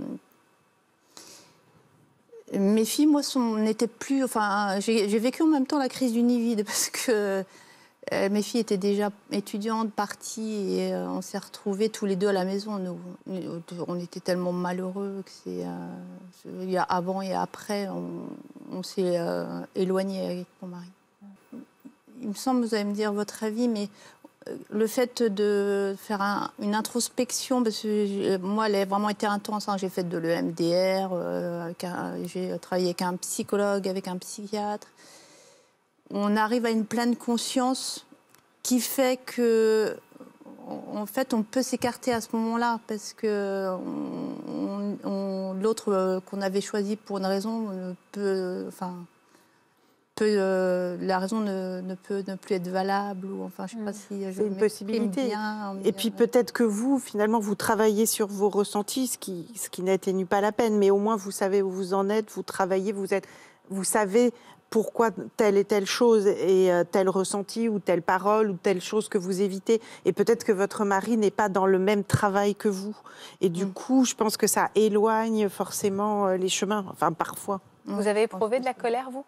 Mes filles, moi, sont, n'étaient plus... Enfin, j'ai, j'ai vécu en même temps la crise du nid vide, parce que euh, mes filles étaient déjà étudiantes, parties, et euh, on s'est retrouvés tous les deux à la maison. Nous, on était tellement malheureux que c'est... Euh, il y a avant et après, on, on s'est euh, éloignés avec mon mari. Il me semble, vous allez me dire votre avis, mais le fait de faire un, une introspection, parce que moi, elle a vraiment été intense. Hein. J'ai fait de l'E M D R, euh, j'ai travaillé avec un psychologue, avec un psychiatre. On arrive à une pleine conscience qui fait que, en fait, on peut s'écarter à ce moment-là, parce que on, on, l'autre qu'on avait choisi pour une raison peut... Enfin, Peut, euh, la raison ne, ne peut ne plus être valable, ou enfin je sais pas si je c'est une possibilité. Bien, et puis peut-être que vous, finalement, vous travaillez sur vos ressentis, ce qui, ce qui n'atténue pas la peine, mais au moins vous savez où vous en êtes, vous travaillez, vous êtes, vous savez pourquoi telle et telle chose et euh, tel ressenti ou telle parole ou telle chose que vous évitez. Et peut-être que votre mari n'est pas dans le même travail que vous. Et du mm. coup, je pense que ça éloigne forcément euh, les chemins, enfin parfois. Vous avez éprouvé de la colère, vous?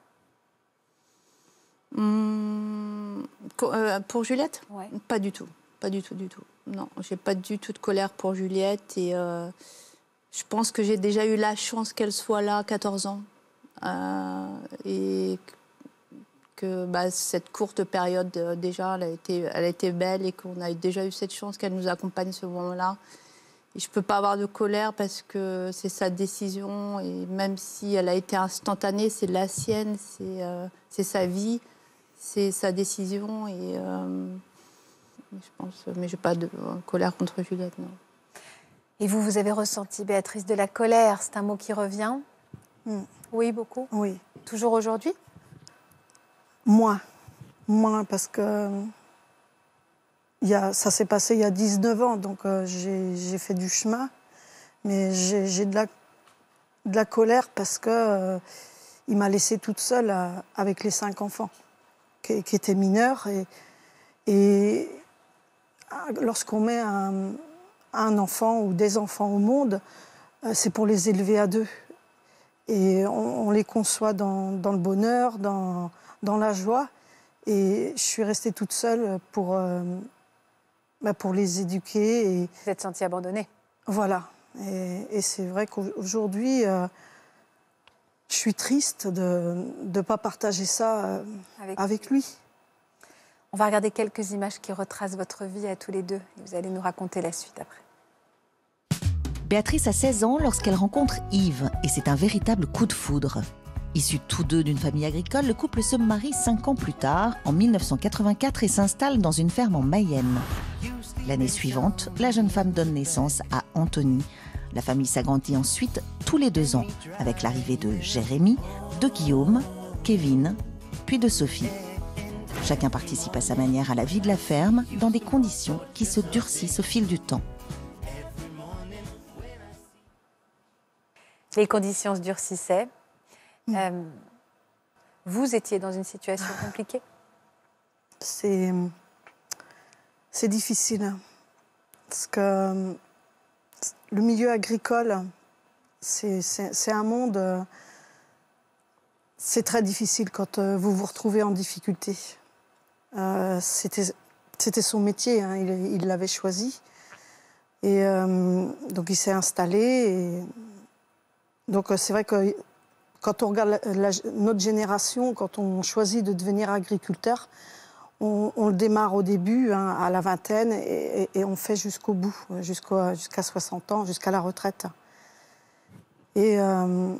Mmh, euh, pour Juliette, ouais. Pas du tout, pas du tout, du tout. Non, j'ai pas du tout de colère pour Juliette, et euh, je pense que j'ai déjà eu la chance qu'elle soit là à quatorze ans, euh, et que bah, cette courte période euh, déjà, elle a été, elle a été belle, et qu'on a déjà eu cette chance qu'elle nous accompagne ce moment-là. Et je peux pas avoir de colère parce que c'est sa décision, et même si elle a été instantanée, c'est la sienne, c'est euh, c'est sa vie. C'est sa décision, et euh, je pense, mais je n'ai pas de euh, colère contre Juliette, non. Et vous, vous avez ressenti, Béatrice, de la colère, c'est un mot qui revient? mm. Oui, beaucoup? Oui. Toujours aujourd'hui? Moins. Moins, parce que y a, ça s'est passé il y a dix-neuf ans, donc euh, j'ai, j'ai fait du chemin, mais j'ai, j'ai de, la, de la colère parce qu'il euh, m'a laissée toute seule à, avec les cinq enfants. Qui, qui étaient mineurs. Et, et lorsqu'on met un, un enfant ou des enfants au monde, c'est pour les élever à deux. Et on, on les conçoit dans, dans le bonheur, dans, dans la joie. Et je suis restée toute seule pour, euh, bah pour les éduquer. Et vous êtes sentie abandonnée? Voilà. Et, et c'est vrai qu'aujourd'hui, euh, je suis triste de ne pas partager ça euh, avec, avec lui. On va regarder quelques images qui retracent votre vie à tous les deux. Et vous allez nous raconter la suite après. Béatrice a seize ans lorsqu'elle rencontre Yves et c'est un véritable coup de foudre. Issus tous deux d'une famille agricole, le couple se marie cinq ans plus tard, en mille neuf cent quatre-vingt-quatre, et s'installe dans une ferme en Mayenne. L'année suivante, la jeune femme donne naissance à Anthony. La famille s'agrandit ensuite tous les deux ans, avec l'arrivée de Jérémy, de Guillaume, Kevin, puis de Sophie. Chacun participe à sa manière à la vie de la ferme, dans des conditions qui se durcissent au fil du temps. Les conditions se durcissaient. Mmh. Euh, vous étiez dans une situation compliquée? C'est, c'est difficile. Parce que le milieu agricole, c'est, c'est, c'est un monde... C'est très difficile quand vous vous retrouvez en difficulté. Euh, c'était, c'était son métier, hein, il, il l'avait choisi. Et euh, donc il s'est installé. Et... Donc c'est vrai que... Quand on regarde la, la, notre génération, quand on choisit de devenir agriculteur, on, on le démarre au début, hein, à la vingtaine, et, et on fait jusqu'au bout, jusqu'à, jusqu'à soixante ans, jusqu'à la retraite. Et euh,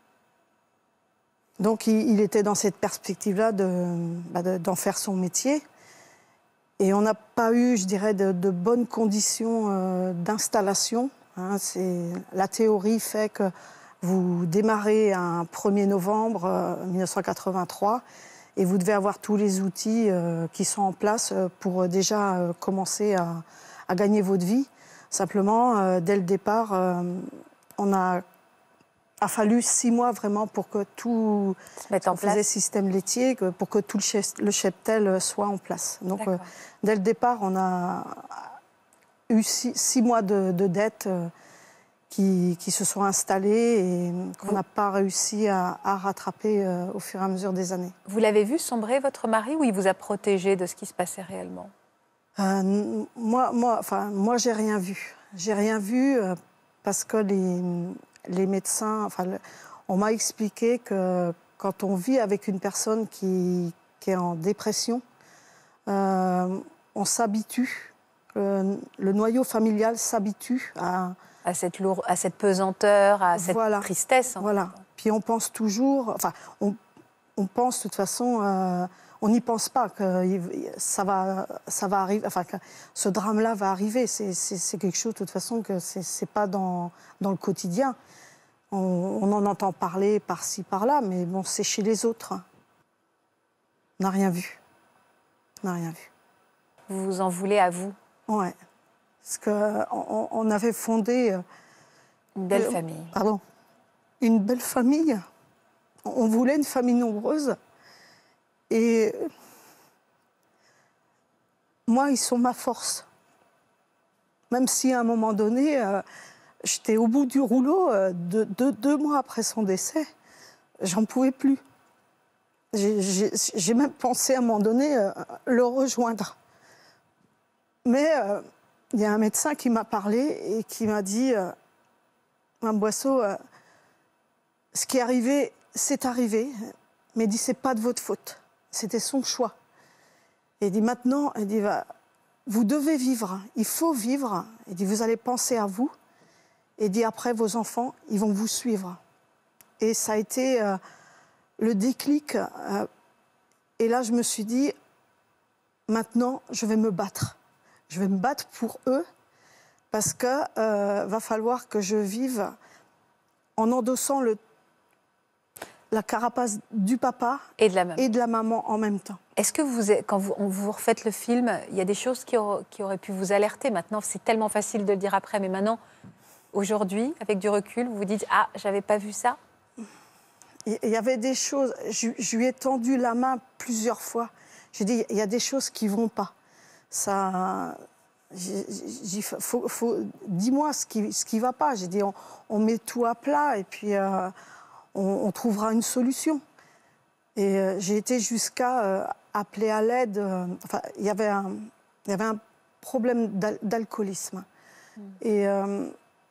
donc il, il était dans cette perspective-là de, bah de, d'en faire son métier. Et on n'a pas eu, je dirais, de, de bonnes conditions euh, d'installation. Hein, c'est, la théorie fait que vous démarrez un premier novembre euh, mille neuf cent quatre-vingt-trois et vous devez avoir tous les outils euh, qui sont en place pour euh, déjà euh, commencer à, à gagner votre vie. Simplement, euh, dès le départ, euh, on a, a fallu six mois vraiment pour que tout se mette en place. Système laitier, que, pour que tout le, chep, le cheptel soit en place. Donc, euh, dès le départ, on a eu six, six mois de, de dette. Euh, Qui, qui se sont installés et qu'on n'a pas réussi à, à rattraper euh, au fur et à mesure des années. Vous l'avez vu sombrer, votre mari, ou il vous a protégé de ce qui se passait réellement? euh, Moi, moi, enfin, moi, j'ai rien vu. J'ai rien vu euh, parce que les, les médecins... Enfin, le, on m'a expliqué que quand on vit avec une personne qui, qui est en dépression, euh, on s'habitue, le, le noyau familial s'habitue à... À cette, lourde, à cette pesanteur, à cette voilà. tristesse. Voilà. Puis on pense toujours... Enfin, on, on pense de toute façon... Euh, on n'y pense pas que ça va, ça va arriver... Enfin, que ce drame-là va arriver. C'est, c'est, c'est quelque chose, de toute façon, que c'est, c'est pas dans, dans le quotidien. On, on en entend parler par-ci, par-là, mais bon, c'est chez les autres. On n'a rien vu. On n'a rien vu. Vous vous en voulez à vous? Ouais. Parce qu'on on avait fondé... Une belle euh, famille. Pardon. Une belle famille. On voulait une famille nombreuse. Et moi, ils sont ma force. Même si, à un moment donné, euh, j'étais au bout du rouleau, euh, de, de, deux mois après son décès, j'en pouvais plus. J'ai, j'ai, j'ai même pensé, à un moment donné, euh, le rejoindre. Mais... Euh, il y a un médecin qui m'a parlé et qui m'a dit euh, « Mme Boisseau, euh, ce qui est arrivé, c'est arrivé, mais il dit c'est pas de votre faute. C'était son choix. » Et il dit « Maintenant, il dit, bah, vous devez vivre, il faut vivre. » Il dit « Vous allez penser à vous. » Et il dit « Après, vos enfants, ils vont vous suivre. » Et ça a été euh, le déclic. Euh, et là, je me suis dit « Maintenant, je vais me battre. » Je vais me battre pour eux parce qu'il euh, va falloir que je vive en endossant le, la carapace du papa et de la maman, et de la maman en même temps. Est-ce que vous, quand vous, on, vous refaites le film, il y a des choses qui, aura, qui auraient pu vous alerter? Maintenant, c'est tellement facile de le dire après, mais maintenant, aujourd'hui, avec du recul, vous vous dites « Ah, j'avais pas vu ça ». Il y avait des choses, je, je lui ai tendu la main plusieurs fois. J'ai dit « Il y a des choses qui vont pas ». Ça, j'ai, j'ai, faut, faut, dis-moi ce qui ce qui va pas. J'ai dit on, on met tout à plat et puis euh, on, on trouvera une solution. Et euh, j'ai été jusqu'à euh, appeler à l'aide. Euh, enfin, il y avait un il y avait un problème d'al- d'alcoolisme. Mmh. Et euh,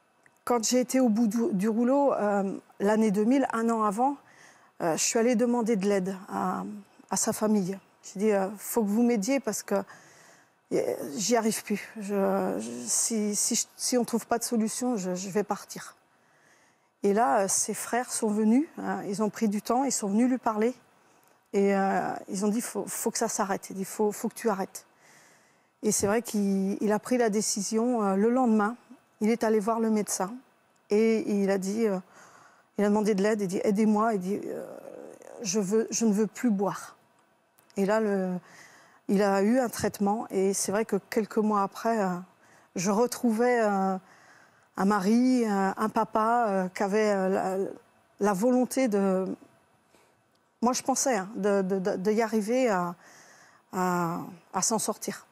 Quand j'ai été au bout du, du rouleau, euh, l'année deux mille, un an avant, euh, je suis allée demander de l'aide à, à sa famille. J'ai dit, il euh, faut que vous m'aidiez parce que euh, j'y arrive plus. Je, je, si, si, si on ne trouve pas de solution, je, je vais partir. Et là, euh, ses frères sont venus, hein, ils ont pris du temps, ils sont venus lui parler. Et euh, ils ont dit, il faut, faut que ça s'arrête. Il dit, faut, faut que tu arrêtes. Et c'est vrai qu'il il a pris la décision euh, le lendemain. Il est allé voir le médecin et il a dit, euh, il a demandé de l'aide. Il dit, aidez-moi. Il dit, euh, je, veux, je ne veux plus boire. Et là, le, il a eu un traitement. Et c'est vrai que quelques mois après, euh, je retrouvais euh, un mari, euh, un papa euh, qui avait euh, la, la volonté de... Moi, je pensais hein, de, de, de, de y arriver à, à, à s'en sortir.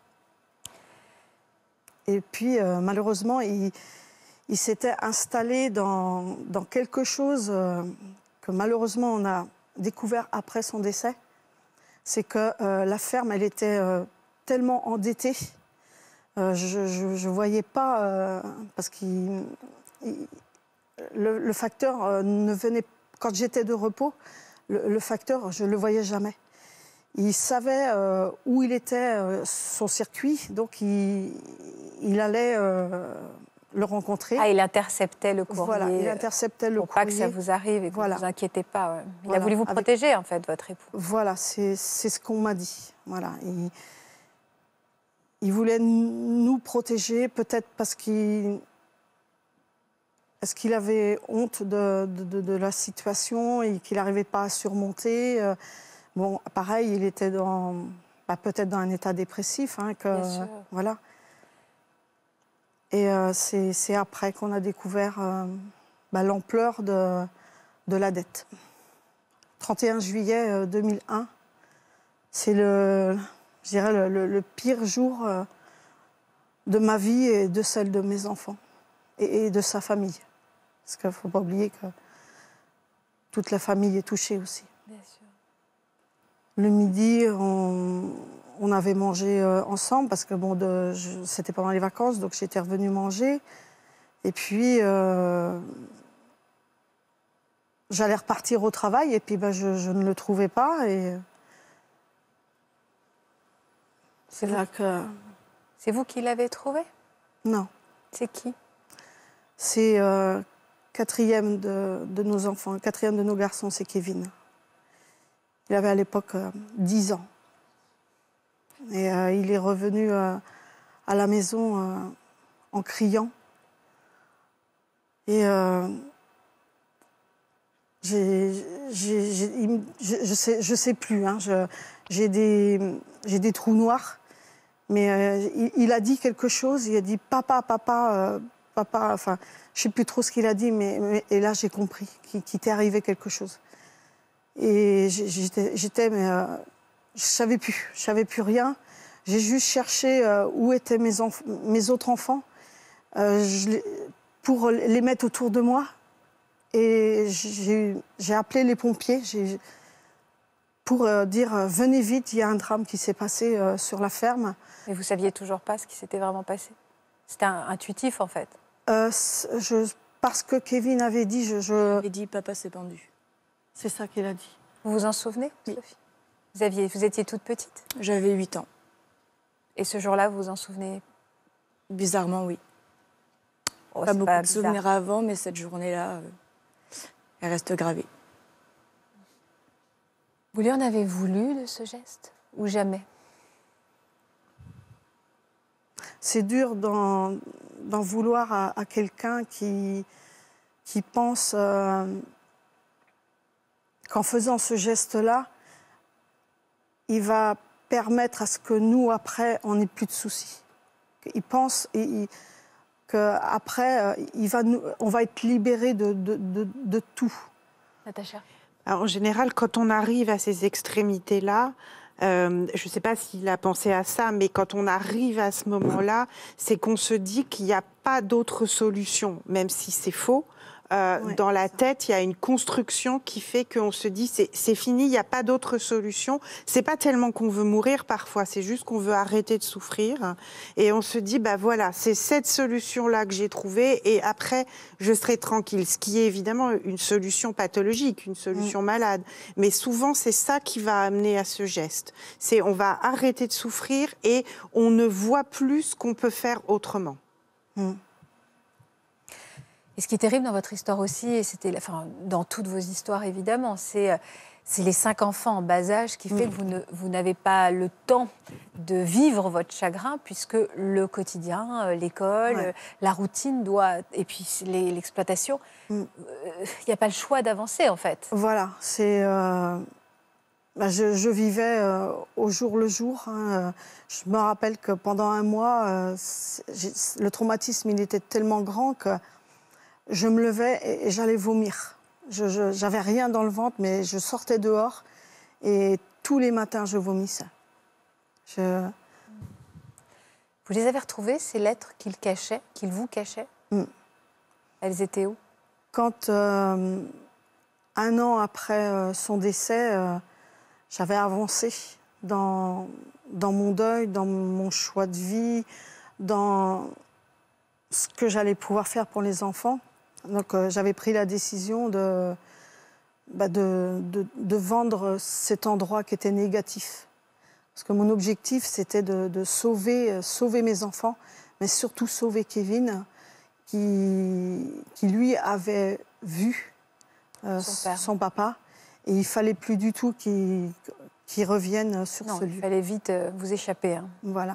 Et puis, euh, malheureusement, il, il s'était installé dans, dans quelque chose euh, que malheureusement on a découvert après son décès. C'est que euh, la ferme, elle était euh, tellement endettée. Euh, je ne voyais pas, euh, parce que le, le facteur euh, ne venait... Quand j'étais de repos, le, le facteur, je ne le voyais jamais. Il savait euh, où il était, euh, son circuit, donc il, il allait euh, le rencontrer. Ah, il interceptait le courrier. Voilà, il interceptait le pour courrier. Pour pas que ça vous arrive et que voilà. vous vous inquiétez pas. Ouais. Il voilà. a voulu vous protéger, Avec... en fait, votre époux. Voilà, c'est ce qu'on m'a dit. Voilà. Il, il voulait nous protéger, peut-être parce qu'il... Est-ce qu'il avait honte de, de, de la situation et qu'il n'arrivait pas à surmonter? Bon, pareil, il était dans, bah, peut-être dans un état dépressif. Hein, que, Bien sûr. Voilà. Et euh, c'est après qu'on a découvert euh, bah, l'ampleur de, de la dette. trente et un juillet deux mille un, c'est le, je dirais le, le, le pire jour euh, de ma vie et de celle de mes enfants et, et de sa famille. Parce qu'il ne faut pas oublier que toute la famille est touchée aussi. Bien sûr. Le midi, on, on avait mangé euh, ensemble parce que bon, c'était pendant les vacances, donc j'étais revenue manger. Et puis, euh, j'allais repartir au travail et puis ben, je, je ne le trouvais pas. Et c'est là que... C'est vous qui l'avez trouvé? Non. C'est qui? C'est euh, quatrième de, de nos enfants, le quatrième de nos garçons, c'est Kevin. Il avait à l'époque euh, dix ans. Et euh, il est revenu euh, à la maison euh, en criant. Et euh, j'ai, j'ai, j'ai, je ne sais, je sais plus, hein, j'ai des, j'ai des trous noirs. Mais euh, il, il a dit quelque chose, il a dit « papa, papa, euh, papa », enfin, je ne sais plus trop ce qu'il a dit, mais, mais et là j'ai compris qu'il qu'il t'est arrivé quelque chose. Et j'étais, mais euh, je savais plus, je savais plus rien. J'ai juste cherché euh, où étaient mes, mes autres enfants euh, je, pour les mettre autour de moi. Et j'ai appelé les pompiers pour euh, dire euh, venez vite, il y a un drame qui s'est passé euh, sur la ferme. Mais vous saviez toujours pas ce qui s'était vraiment passé? C'était intuitif en fait. Euh, je, parce que Kevin avait dit, je, je... Il avait dit papa s'est pendu. C'est ça qu'il a dit. Vous vous en souvenez, oui. Sophie? Vous, aviez, vous étiez toute petite? J'avais huit ans. Et ce jour-là, vous vous en souvenez? Bizarrement, oui. Oh, pas beaucoup pas de souvenirs avant, mais cette journée-là, euh, elle reste gravée. Vous lui en avez voulu de ce geste? Ou jamais? C'est dur d'en vouloir à, à quelqu'un qui, qui pense euh, qu'en faisant ce geste-là, il va permettre à ce que nous, après, on n'ait plus de soucis. Il pense qu'après, il va nous, on va être libérés de, de, de, de tout. Natacha? Alors, en général, quand on arrive à ces extrémités-là, euh, je ne sais pas s'il a pensé à ça, mais quand on arrive à ce moment-là, c'est qu'on se dit qu'il n'y a pas d'autre solution, même si c'est faux. euh, Ouais, dans la ça. tête, il y a une construction qui fait qu'on se dit c'est, c'est fini, il n'y a pas d'autre solution. C'est pas tellement qu'on veut mourir parfois, c'est juste qu'on veut arrêter de souffrir. Et on se dit, bah voilà, c'est cette solution-là que j'ai trouvée et après, je serai tranquille. Ce qui est évidemment une solution pathologique, une solution mmh. malade. Mais souvent, c'est ça qui va amener à ce geste. C'est on va arrêter de souffrir et on ne voit plus ce qu'on peut faire autrement. Mmh. Et ce qui est terrible dans votre histoire aussi, et c'était, enfin, dans toutes vos histoires évidemment, c'est, c'est les cinq enfants en bas âge qui fait mmh. que vous, ne, vous n'avez pas le temps de vivre votre chagrin puisque le quotidien, l'école, ouais. la routine doit, et puis les, l'exploitation, il mmh. n'y a pas le choix d'avancer en fait. Voilà, c'est... Euh... Bah, je, je vivais euh, au jour le jour. Hein. Je me rappelle que pendant un mois, euh, le traumatisme il était tellement grand que je me levais et, et j'allais vomir. Je, je, j'avais rien dans le ventre, mais je sortais dehors et tous les matins, je vomissais. Je... Vous les avez retrouvées, ces lettres qu'il cachait, qu'il vous cachait mm. Elles étaient où? Quand, euh, un an après euh, son décès, euh, j'avais avancé dans, dans mon deuil, dans mon choix de vie, dans ce que j'allais pouvoir faire pour les enfants. Donc euh, j'avais pris la décision de, bah de, de, de vendre cet endroit qui était négatif. Parce que mon objectif, c'était de, de sauver, sauver mes enfants, mais surtout sauver Kevin, qui, qui lui avait vu euh, son, son papa. Et il ne fallait plus du tout qu'il, qu'il revienne sur non, ce lieu. Il fallait vite euh, vous échapper. Hein. Voilà.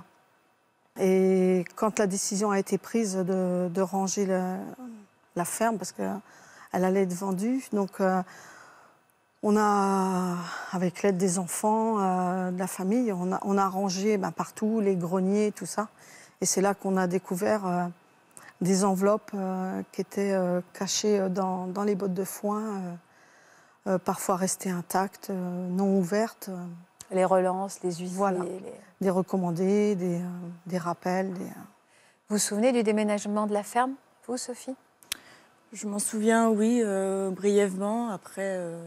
Et quand la décision a été prise de, de ranger le, la ferme, parce qu'elle allait être vendue, donc euh, on a, avec l'aide des enfants, euh, de la famille, on a, on a rangé ben, partout, les greniers, tout ça. Et c'est là qu'on a découvert euh, des enveloppes euh, qui étaient euh, cachées dans, dans les bottes de foin, euh, euh, parfois restées intactes, euh, non ouvertes. Les relances, les huissiers. Voilà. Les... Des recommandés, des, euh, des rappels. Des, euh... Vous vous souvenez du déménagement de la ferme, vous, Sophie? Je m'en souviens, oui, euh, brièvement. Après, euh...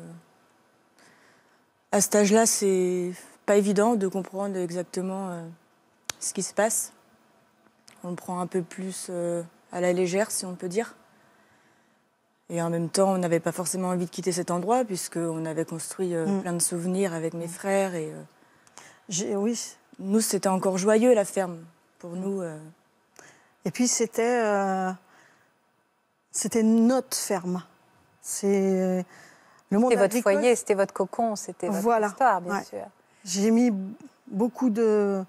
à cet âge-là, c'est pas évident de comprendre exactement euh, ce qui se passe. On le prend un peu plus euh, à la légère, si on peut dire. Et en même temps, on n'avait pas forcément envie de quitter cet endroit, puisqu'on avait construit euh, mmh. plein de souvenirs avec mes frères. Et, euh, J'ai, oui. Nous, c'était encore joyeux, la ferme, pour nous. Euh... Et puis, c'était, euh, c'était notre ferme. C'est le monde C'était votre agricole. foyer, c'était votre cocon, c'était votre voilà. histoire, bien ouais. sûr. J'ai mis beaucoup de...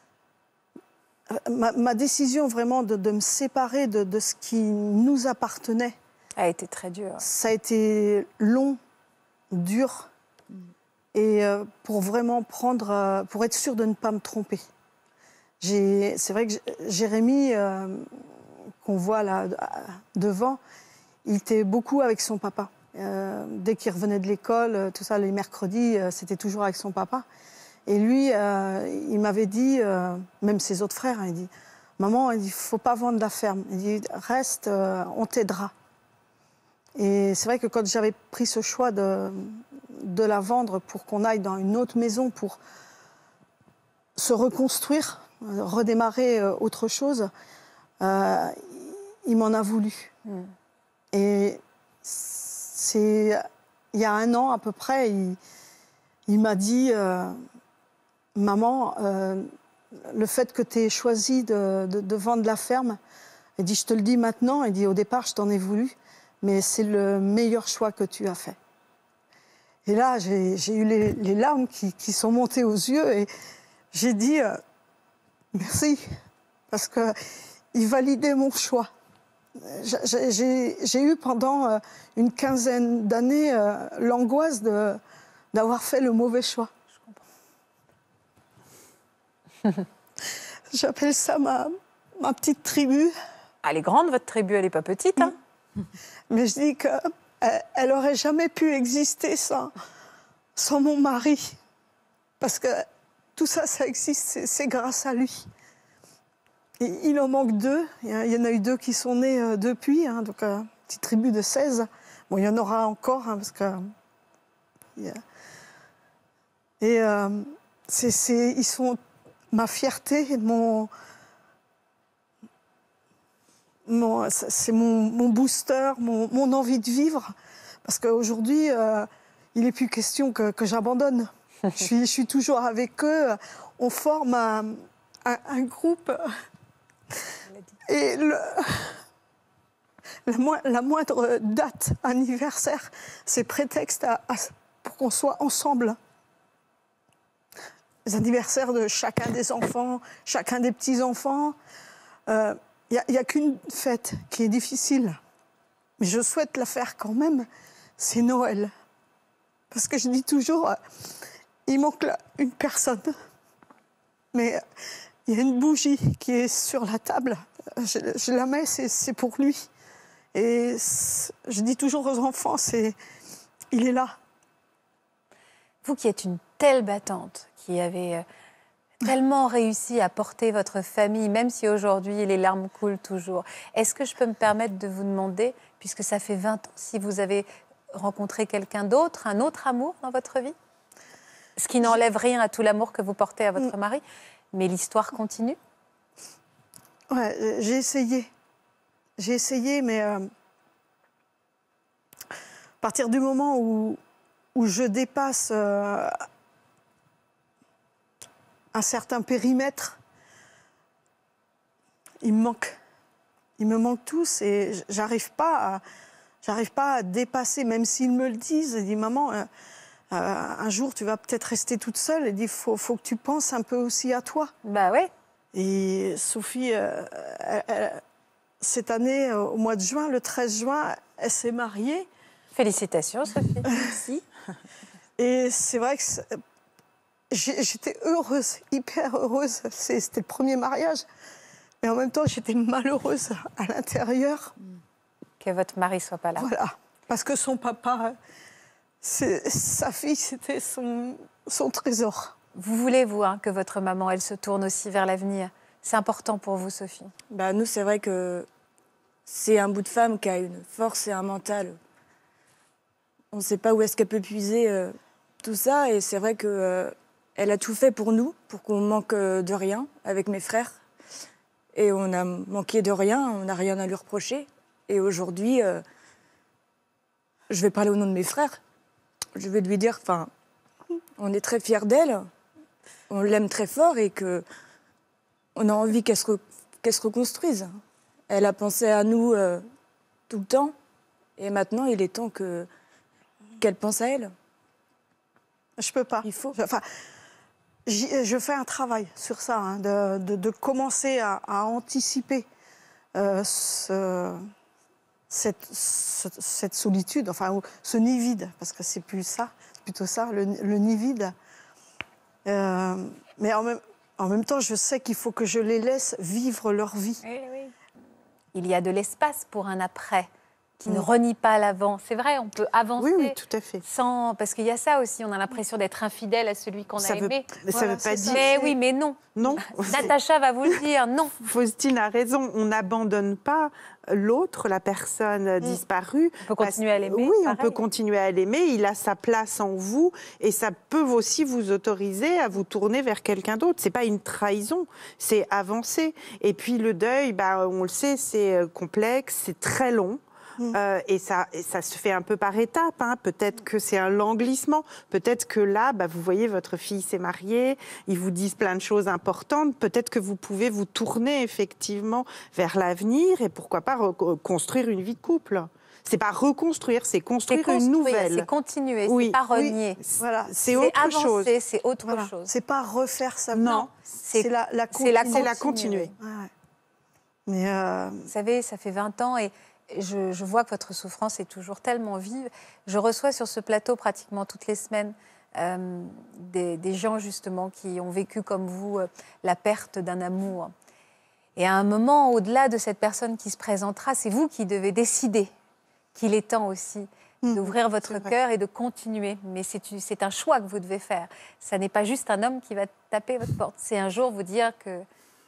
Ma, ma décision, vraiment, de, de me séparer de, de ce qui nous appartenait a été très dur. Ça a été long, dur, mmh. et euh, pour vraiment prendre, euh, pour être sûre de ne pas me tromper. J'ai, c'est vrai que Jérémy, euh, qu'on voit là devant, il était beaucoup avec son papa. Euh, dès qu'il revenait de l'école, tout ça, les mercredis, euh, c'était toujours avec son papa. Et lui, euh, il m'avait dit, euh, même ses autres frères, hein, il dit, maman, il dit, faut pas vendre la ferme. Il dit, reste, euh, on t'aidera. Et c'est vrai que quand j'avais pris ce choix de, de la vendre pour qu'on aille dans une autre maison pour se reconstruire, redémarrer autre chose, euh, il m'en a voulu. Mm. Et c'est, il y a un an à peu près, il, il m'a dit, euh, maman, euh, le fait que tu aies choisi de, de, de vendre la ferme, il dit, je te le dis maintenant, il dit, au départ, je t'en ai voulu, mais c'est le meilleur choix que tu as fait. Et là, j'ai, j'ai eu les, les larmes qui, qui sont montées aux yeux et j'ai dit euh, merci, parce qu'il validait mon choix. J'ai, j'ai, j'ai eu pendant euh, une quinzaine d'années euh, l'angoisse de, d'avoir fait le mauvais choix. Je comprends. J'appelle ça ma, ma petite tribu. Elle est grande, votre tribu, elle n'est pas petite, hein? Mais je dis qu'elle n'aurait jamais pu exister sans, sans mon mari. Parce que tout ça, ça existe, c'est, c'est grâce à lui. Et il en manque deux. Il y en a eu deux qui sont nés euh, depuis. Hein, donc, euh, petite tribu de seize. Bon, il y en aura encore, hein, parce que... Yeah. Et euh, c'est, c'est, ils sont ma fierté, mon... mon c'est mon, mon booster, mon, mon envie de vivre. Parce qu'aujourd'hui, euh, il n'est plus question que, que j'abandonne. je, suis, je suis toujours avec eux. On forme un, un, un groupe. Et le... La, mo la moindre date, anniversaire, c'est prétexte à, à, pour qu'on soit ensemble. Les anniversaires de chacun des enfants, chacun des petits-enfants. Il euh, n'y a, a qu'une fête qui est difficile. Mais je souhaite la faire quand même, c'est Noël. Parce que je dis toujours, euh, il manque là une personne. Mais il y a une bougie qui est sur la table. Je, je la mets, c'est pour lui. Et je dis toujours aux enfants, c'est, il est là. Vous qui êtes une telle battante, qui avez tellement réussi à porter votre famille, même si aujourd'hui les larmes coulent toujours, est-ce que je peux me permettre de vous demander, puisque ça fait vingt ans, si vous avez rencontré quelqu'un d'autre, un autre amour dans votre vie? Ce qui n'enlève rien à tout l'amour que vous portez à votre mari, mais l'histoire continue? Ouais, j'ai essayé. J'ai essayé, mais euh, à partir du moment où, où je dépasse euh, un certain périmètre, il me manque. Ils me manquent tous et j'arrive pas à, j'arrive pas à dépasser, même s'ils me le disent. Ils disent, maman, euh, euh, un jour tu vas peut-être rester toute seule. Il dit, faut, faut que tu penses un peu aussi à toi. Bah ouais. Et Sophie, euh, elle, elle, cette année, au mois de juin, le treize juin, elle s'est mariée. Félicitations, Sophie. Merci. Et c'est vrai que j'étais heureuse, hyper heureuse. C'était le premier mariage. Mais en même temps, j'étais malheureuse à l'intérieur. Que votre mari soit pas là. Voilà. Parce que son papa, sa fille, c'était son, son trésor. Vous voulez, vous, hein, que votre maman, elle se tourne aussi vers l'avenir. C'est important pour vous, Sophie? Bah, nous, c'est vrai que c'est un bout de femme qui a une force et un mental. On ne sait pas où est-ce qu'elle peut puiser euh, tout ça. Et c'est vrai qu'elle euh, a tout fait pour nous, pour qu'on manque de rien avec mes frères. Et on a manqué de rien, on n'a rien à lui reprocher. Et aujourd'hui, euh, je vais parler au nom de mes frères. Je vais lui dire, enfin, on est très fiers d'elle, on l'aime très fort et que on a envie qu'elle se, qu'elle se reconstruise. Elle a pensé à nous euh, tout le temps. Et maintenant, il est temps que, qu'elle pense à elle. Je peux pas. Il faut. Enfin, je fais un travail sur ça, hein, de, de, de commencer à, à anticiper euh, ce, cette, ce, cette solitude, enfin, ce nid vide, parce que c'est plus ça, c'est plutôt ça, le, le nid vide. Euh, mais en même, en même temps, je sais qu'il faut que je les laisse vivre leur vie. Oui, oui. Il y a de l'espace pour un après qui mmh. ne renie pas l'avant. C'est vrai, on peut avancer. Oui, oui, tout à fait. Sans... Parce qu'il y a ça aussi, on a l'impression d'être infidèle à celui qu'on a veut... aimé. Mais voilà, ça veut pas dire... Mais oui, mais non. Non. Natacha va vous le dire, non. Faustine a raison, on n'abandonne pas l'autre, la personne mmh. disparue. On peut continuer à l'aimer. Oui, pareil. on peut continuer à l'aimer. Il a sa place en vous et ça peut aussi vous autoriser à vous tourner vers quelqu'un d'autre. C'est pas une trahison, c'est avancer. Et puis le deuil, bah, on le sait, c'est complexe, c'est très long. Euh, et, ça, et ça se fait un peu par étapes. Hein. Peut-être que c'est un languissement. Peut-être que là, bah, vous voyez, votre fille s'est mariée. Ils vous disent plein de choses importantes. Peut-être que vous pouvez vous tourner effectivement vers l'avenir et pourquoi pas reconstruire une vie de couple. C'est pas reconstruire, c'est construire une nouvelle. C'est continuer, oui. c'est pas renier. Oui. Voilà. C'est autre avancer, chose. C'est autre voilà. chose. C'est pas refaire sa vie. Non, c'est la, la, c'est la, la continuer. Ouais. Mais euh... Vous savez, ça fait vingt ans et Je, je vois que votre souffrance est toujours tellement vive. Je reçois sur ce plateau pratiquement toutes les semaines euh, des, des gens justement qui ont vécu comme vous euh, la perte d'un amour. Et à un moment, au-delà de cette personne qui se présentera, c'est vous qui devez décider qu'il est temps aussi mmh, d'ouvrir votre cœur et de continuer. Mais c'est un choix que vous devez faire. Ça n'est pas juste un homme qui va taper votre porte. C'est un jour vous dire que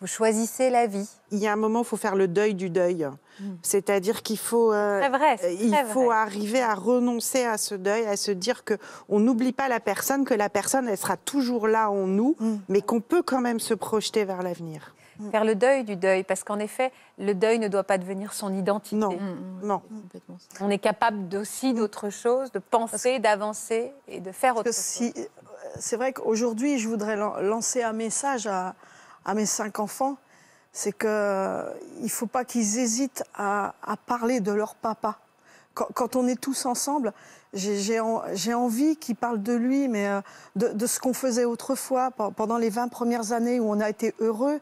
Vous choisissez la vie. Il y a un moment, il faut faire le deuil du deuil. Mmh. C'est-à-dire qu'il faut, euh, très vrai, très il faut vrai. arriver à renoncer à ce deuil, à se dire qu'on n'oublie pas la personne, que la personne, elle sera toujours là en nous, mmh. mais qu'on peut quand même se projeter vers l'avenir. Faire le deuil du deuil, parce qu'en effet, le deuil ne doit pas devenir son identité. Non, mmh. non. On est capable aussi d'autre chose, de penser, d'avancer et de faire autre chose. Si, c'est vrai qu'aujourd'hui, je voudrais lancer un message à... à mes cinq enfants, c'est qu'il ne faut pas qu'ils hésitent à, à parler de leur papa. Quand, quand on est tous ensemble, j'ai envie qu'ils parlent de lui, mais de, de ce qu'on faisait autrefois, pendant les vingt premières années où on a été heureux,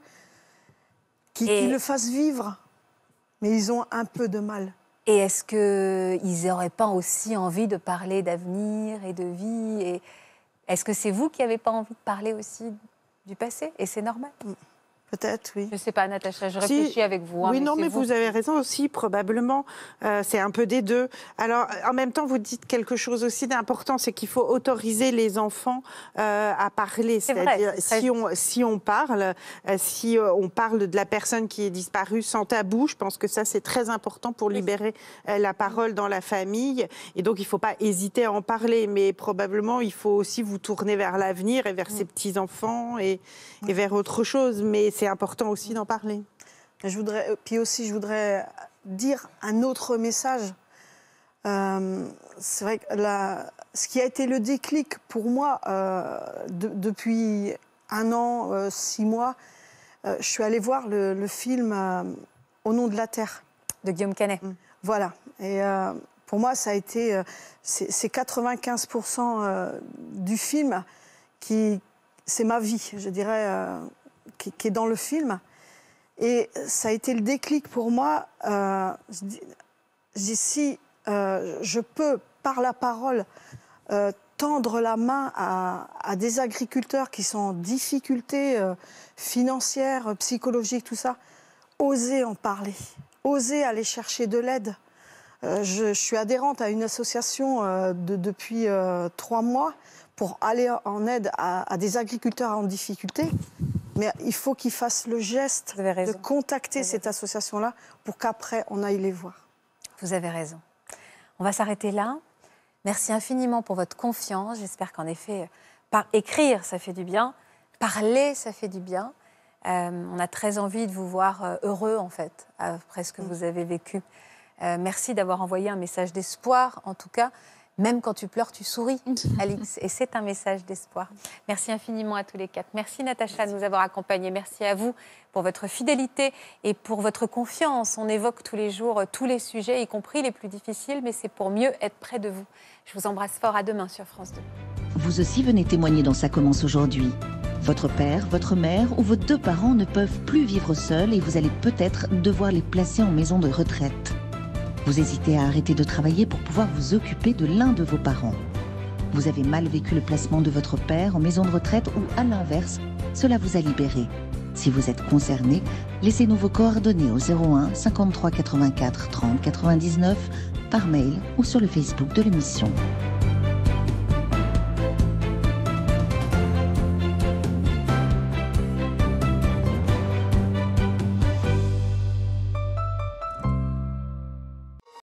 qu'ils Et... qu'ils le fassent vivre. Mais ils ont un peu de mal. Et est-ce qu'ils n'auraient pas aussi envie de parler d'avenir et de vie et... Est-ce que c'est vous qui n'avez pas envie de parler aussi du passé? Et c'est normal. Peut-être, oui. Je ne sais pas, Natacha, je réfléchis si, avec vous. Hein, oui, mais non, mais vous, vous avez raison aussi, probablement. Euh, c'est un peu des deux. Alors, en même temps, vous dites quelque chose aussi d'important, c'est qu'il faut autoriser les enfants euh, à parler. C'est-à-dire, si on, si on parle, euh, si euh, on parle de la personne qui est disparue sans tabou, je pense que ça, c'est très important pour libérer euh, la parole dans la famille. Et donc, il ne faut pas hésiter à en parler. Mais probablement, il faut aussi vous tourner vers l'avenir et vers mmh. ses petits-enfants et, mmh. et vers autre chose. Mais c'est important aussi d'en parler. Je voudrais, puis aussi, je voudrais dire un autre message. Euh, c'est vrai que la, ce qui a été le déclic pour moi euh, de, depuis un an, euh, six mois, euh, je suis allée voir le, le film euh, Au nom de la terre de Guillaume Canet. Voilà. Et euh, pour moi, ça a été euh, c'est quatre-vingt-quinze pour cent euh, du film qui c'est ma vie, je dirais. Euh, Qui, qui est dans le film. Et ça a été le déclic pour moi. Euh, je dis, je dis si euh, je peux, par la parole, euh, tendre la main à, à des agriculteurs qui sont en difficulté euh, financière, psychologique, tout ça, oser en parler, oser aller chercher de l'aide. Euh, je, je suis adhérente à une association euh, de, depuis euh, trois mois pour aller en aide à, à des agriculteurs en difficulté. Mais il faut qu'ils fassent le geste de contacter cette association-là pour qu'après, on aille les voir. Vous avez raison. On va s'arrêter là. Merci infiniment pour votre confiance. J'espère qu'en effet, par écrire, ça fait du bien. Parler, ça fait du bien. Euh, on a très envie de vous voir heureux, en fait, après ce que vous avez vécu. Euh, merci d'avoir envoyé un message d'espoir, en tout cas. Même quand tu pleures, tu souris, Alix. Et c'est un message d'espoir. Merci infiniment à tous les quatre. Merci Natacha de nous avoir accompagnés. Merci à vous pour votre fidélité et pour votre confiance. On évoque tous les jours tous les sujets, y compris les plus difficiles, mais c'est pour mieux être près de vous. Je vous embrasse fort. À demain sur France deux. Vous aussi venez témoigner dans Ça commence aujourd'hui. Votre père, votre mère ou vos deux parents ne peuvent plus vivre seuls et vous allez peut-être devoir les placer en maison de retraite. Vous hésitez à arrêter de travailler pour pouvoir vous occuper de l'un de vos parents. Vous avez mal vécu le placement de votre père en maison de retraite ou, à l'inverse, cela vous a libéré. Si vous êtes concerné, laissez-nous vos coordonnées au zéro un cinquante-trois quatre-vingt-quatre trente quatre-vingt-dix-neuf par mail ou sur le Facebook de l'émission.